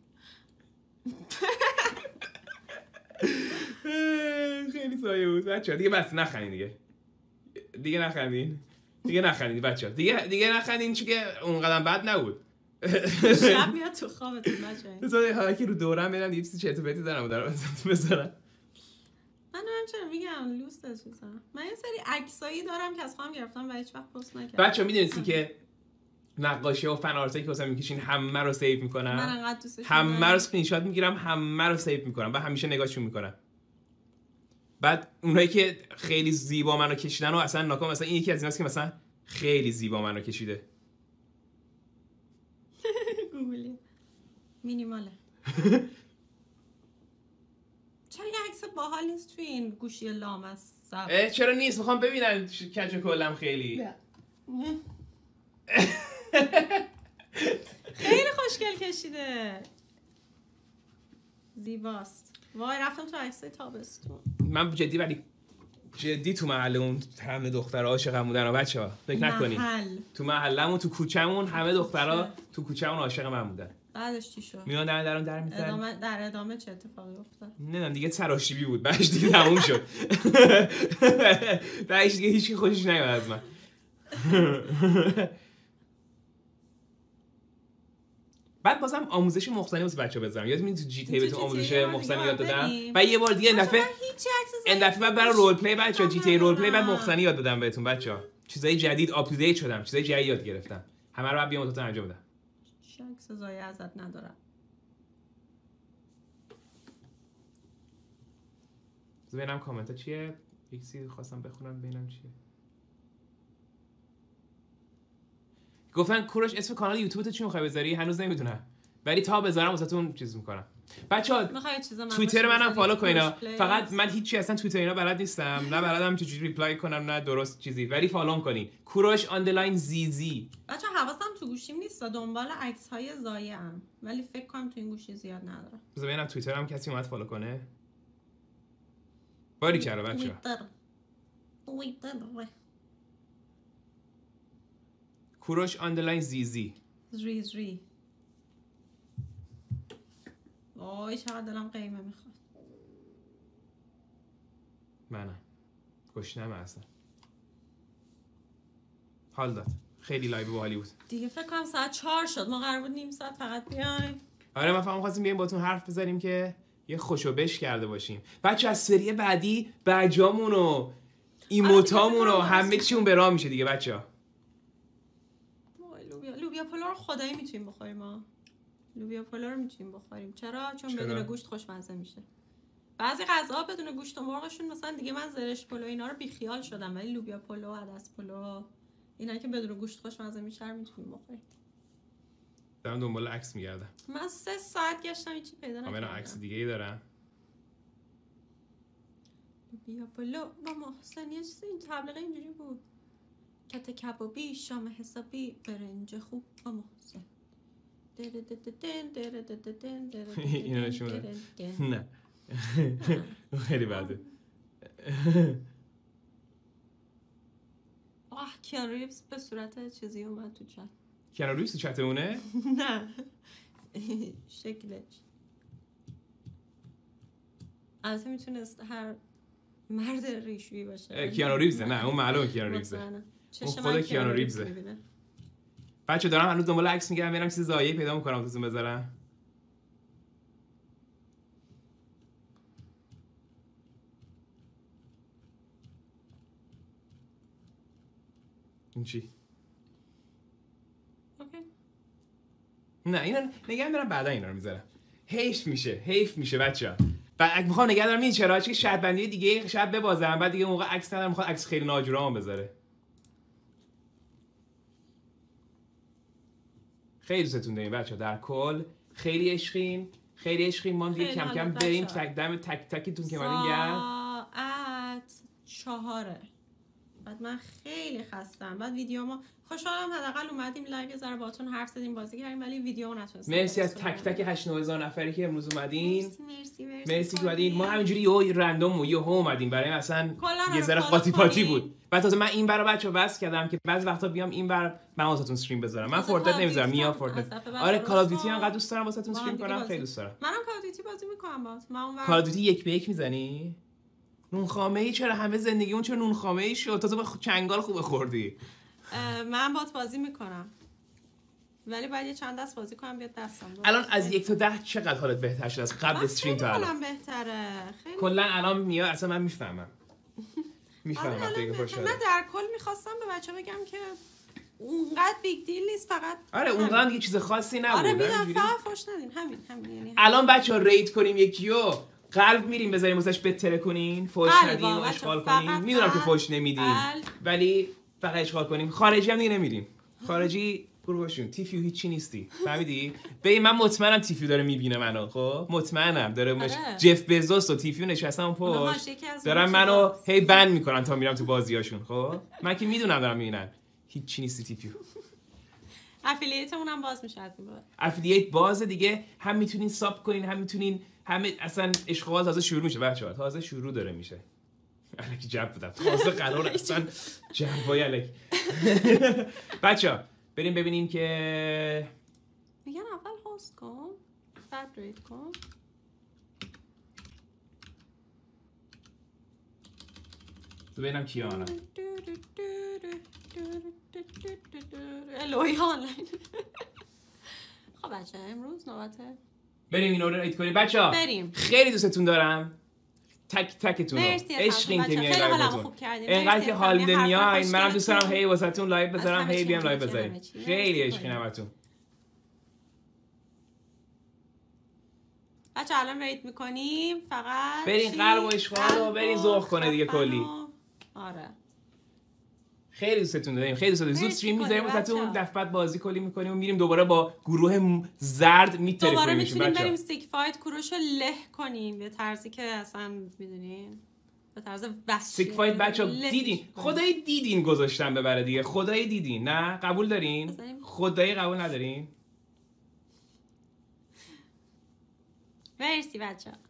خیلی سایه بود بچه‌ها. دیگه بس نخندین دیگه. دیگه نخندین. دیگه نخندین بچه‌ها. دیگه دیگه نخندین چون که اون قدم بد نبود. شب میاد تو خوابتون بچه‌ها. بذار حالا که رو دورم میرم یه چیزی چرت و پرتی دارم دارم بذارم. من نمیدونم چرا میگم لوست چیزا. من یه سری عکسایی دارم که از خودم گرفتم و هیچ وقت پست نکردم. بچه‌ها میدونید که نقاشی و فن آرتایی که واسه میکشین همه رو سیو میکنم. من انقدر دوستش همه رو اسکرین شات میگیرم همه رو سیو میکنم و همیشه نگاهشون میکنم. بعد اونایی که خیلی زیبا منو کشیدن و اصلا ناکام مثلا این یکی از ایناست که مثلا خیلی زیبا منو کشیده. گوگلی مینیماله. باحال نیست توی این گوشی لامصب. اه چرا نیست؟ میخوام ببینم کج کلم خیلی. خیلی خوشگل کشیده. زیباست. وای رفتم تو عکسای تابستون. من جدی ولی جدی تو محل اون همه دخترها عاشقم بودن و بچه‌ها فکر نکنین. محل. تو محلمون تو کوچه‌مون همه دخترها تو کوچه‌مون عاشق من بودن. بعدش چی شد؟ میان در درون در می‌زدن. ادامه در ادامه چه اتفاقی افتاد؟ نمیدونم دیگه سراشیبی بود. بعدش دیگه تموم شد. بعدش دیگه هیچکی خوشش نیومد از من. بعد بازم آموزش مخزنی واسه بچه‌ها بذارم. یادت میاد تو جی تی بهتون آموزش مخزنی یاد دادم؟ و یه بار دیگه این دفعه این دفعه بعد برای رول پلی بچه‌ها جی تی رول پلی بعد مخزنی یاد دادم بهتون بچه‌ها. چیزای جدید آپ تو دیت شدم. چیزای جدید یاد گرفتم. همه رو بعد بیام تا انجام بدم. شک سزایی ازت ندارم. ببینم کامنت چیه؟ یک چیزی خواستم بخونم ببینم چیه. گفتن کوروش اسم کانال یوتیوب تو چی می‌خوای بذاری؟ هنوز نمیدونم. ولی تا بذارم واسهتون چیز می‌کنم. بچه‌ها توییتر منم فالو کنین. فقط من هیچی اصلا توییتر اینا بلد نیستم. نه بلدم چجوری ریپلای کنم نه درست چیزی. ولی فالوم کنین. کوروش آندرلاین زیزی. بچه‌ها حواسم تو گوشیم نیست. دنبال عکس‌های زایه‌ام. ولی فکر کنم تو این گوشی زیاد ندارم. بذار ببینم توییترم کسی اومد فالو کنه. باری چرا بچه‌ها. توییتر. کوروش آندرلاین زیزی. زری زری. وای چقدر دلم قیمه میخواد. منم گشنمه اصلا. حال داد. خیلی لایو باحالی بود. دیگه فکر کنم ساعت چهار شد. ما قرار بود نیم ساعت فقط بیایم. آره من فهم خواستیم بیایم باتون حرف بزنیم که یه خوشو بش کرده باشیم. بچه از سری بعدی بجامون و ایموتامون و همه چیمون به راه میشه دیگه بچه‌ها. لوبیا لوبیا پلو رو خدایی میتونیم بخوریم ما. لوبیا پلو رو میتونیم بخوریم. چرا؟ چون چرا؟ بدون گوشت خوشمزه میشه. بعضی غذاها بدون گوشت و مرغشون مثلا دیگه من زرشت پلو اینا رو بیخیال شدم ولی لوبیا پلو، عدس پلو اینا که بدون گوشت خوشمزه میشه رو میتونیم بخوریم. دارم دنبال عکس میگردم. من سه ساعت گشتم هیچی پیدا نکردم. من عکس دیگه ای دارم. لوبیا پلو با محسن یه چیزی این تبلیغ اینجوری بود. کت کبابی، شام حسابی، برنج خوب با محسن. اینو نشون بده. نه خیلی بده. آه کیانو ریوز به صورت چیزی اومد تو چت. کیانو ریوز تو چتمونه؟ نه شکلش البته میتونست هر مرد ریشویی باشه. کیانو ریوزه؟ نه اون معلومه کیانو ریوزه. اون خود کیانو ریوزه. بچه دارم هنوز دنبال عکس میگردم ببینم چیز زایه پیدا میکنم واسهتون بذارم. این چی؟ اوکی. نه اینا نگه دارم بعدا اینا رو میذارم. حیف میشه حیف میشه بچه‌ها. بعد میخوام نگه دارم این چرا چه شرط بندی دیگه شب ببازم بعد دیگه موقع عکس ندارم میخواد عکس خیلی ناجورام بذاره. خیلی دوستتون داریم بچه‌ها در کل خیلی عشقین خیلی عشقین ما دیگه کم کم بریم تک دم تک تکتون که اومدین گرم. ساعت چهاره. بعد من خیلی خستم. بعد ویدیو ما خوشحالم حداقل اومدیم لایو ذره باهاتون حرف زدیم بازی کردیم ولی ویدیو نتونستم. مرسی از تک تک هشت نه هزار نفری که امروز اومدین. مرسی مرسی مرسی. مرسی که اومدین. ما همینجوری یه رندوم و یه هم اومدیم برای مثلا یه ذره قاطی پاتی بود. بعد تازه من این برا بچا واسه کردم که بعضی وقتا بیام این بر من واسهتون استریم بذارم. من فورتنایت نمیذارم میا فورتنایت. آره کال اف دیوتی انقدر دوست دارم واسهتون استریم کنم خیلی دوست دارم. منم کال اف دیوتی بازی میکنم باهات. من اون کال اف دیوتی یک به یک میزنی؟ نون خامه ای چرا همه زندگی اون چرا نون خامه ای شد؟ تازه با چنگال خوب خوردی. من باهات بازی میکنم. ولی باید یه چند دست بازی کنم بیاد دستم. الان از یک تا ده چقدر حالت بهتر شده از قبل استریم تا الان؟ الان بهتره. خیلی کلا الان میاد اصلا من میفهمم. میفهمم وقتی که خوشحالم. من در کل میخواستم به بچه‌ها بگم که اونقدر بیگ دیل نیست فقط. آره اونقدر دیگه چیز خاصی نبود. آره میدونم فقط فوش ندین همین همین یعنی الان بچه‌ها ریت کنیم یکیو قلب میریم بذاریم واسش بتره کنین فوش ندین و اشغال کنین. میدونم که فوش نمیدین ولی فقط اشغال کنیم. خارجی هم دیگه نمیریم. خارجی برو باشون. تیفیو هیچی نیستی، فهمیدی؟ ببین من مطمئنم تیفیو داره میبینه منو، خب مطمئنم داره مش... جف بزوس و تیفیو نشستن اون پشت دارن منو هی بند میکنن تا میرم تو بازیاشون. خب من که میدونم دارم میبینن. هیچی نیستی تیفیو. افیلیتمون هم باز میشه از این بعد. افیلیت باز دیگه، هم میتونین ساب کنین، هم میتونین همه اصلا اشغال تازه شروع میشه بچه‌ها. تازه شروع داره میشه. الکی جب بدم. تازه قرار اصلا جنبای الکی. بچه‌ها بریم ببینیم که میگن اول هاست کن بعد رید کن. تو ببینم کیا آنم. الوی آنلاین. خب بچه امروز نوبته بریم این رو رید کنیم بچه‌ها. بریم. خیلی دوستتون دارم. تک تکتون رو عشقین که میای لایوتون. انقدر که حال میاین منم دوست دارم هی واسهتون لایو بذارم، هی بیام لایو بذاریم. خیلی عشقین همتون. بچه الان رید میکنیم فقط برین قلب و اشغال رو برین ذوق کنه دیگه کلی. آره خیلی دوستتون داریم، خیلی دوست داریم. زود استریم میذاریم واسهتون، دفعه بازی کلی میکنیم و میریم دوباره با گروه زرد میتره دوباره میتونیم بریم استیک فایت کوروشو له کنیم به طرزی که اصلا میدونین به طرز وحشی. استیک فایت بچه‌ها دیدین، خدایی دیدین گذاشتم ببره دیگه، خدایی دیدین. نه قبول دارین؟ خدایی قبول ندارین؟ مرسی بچه‌ها.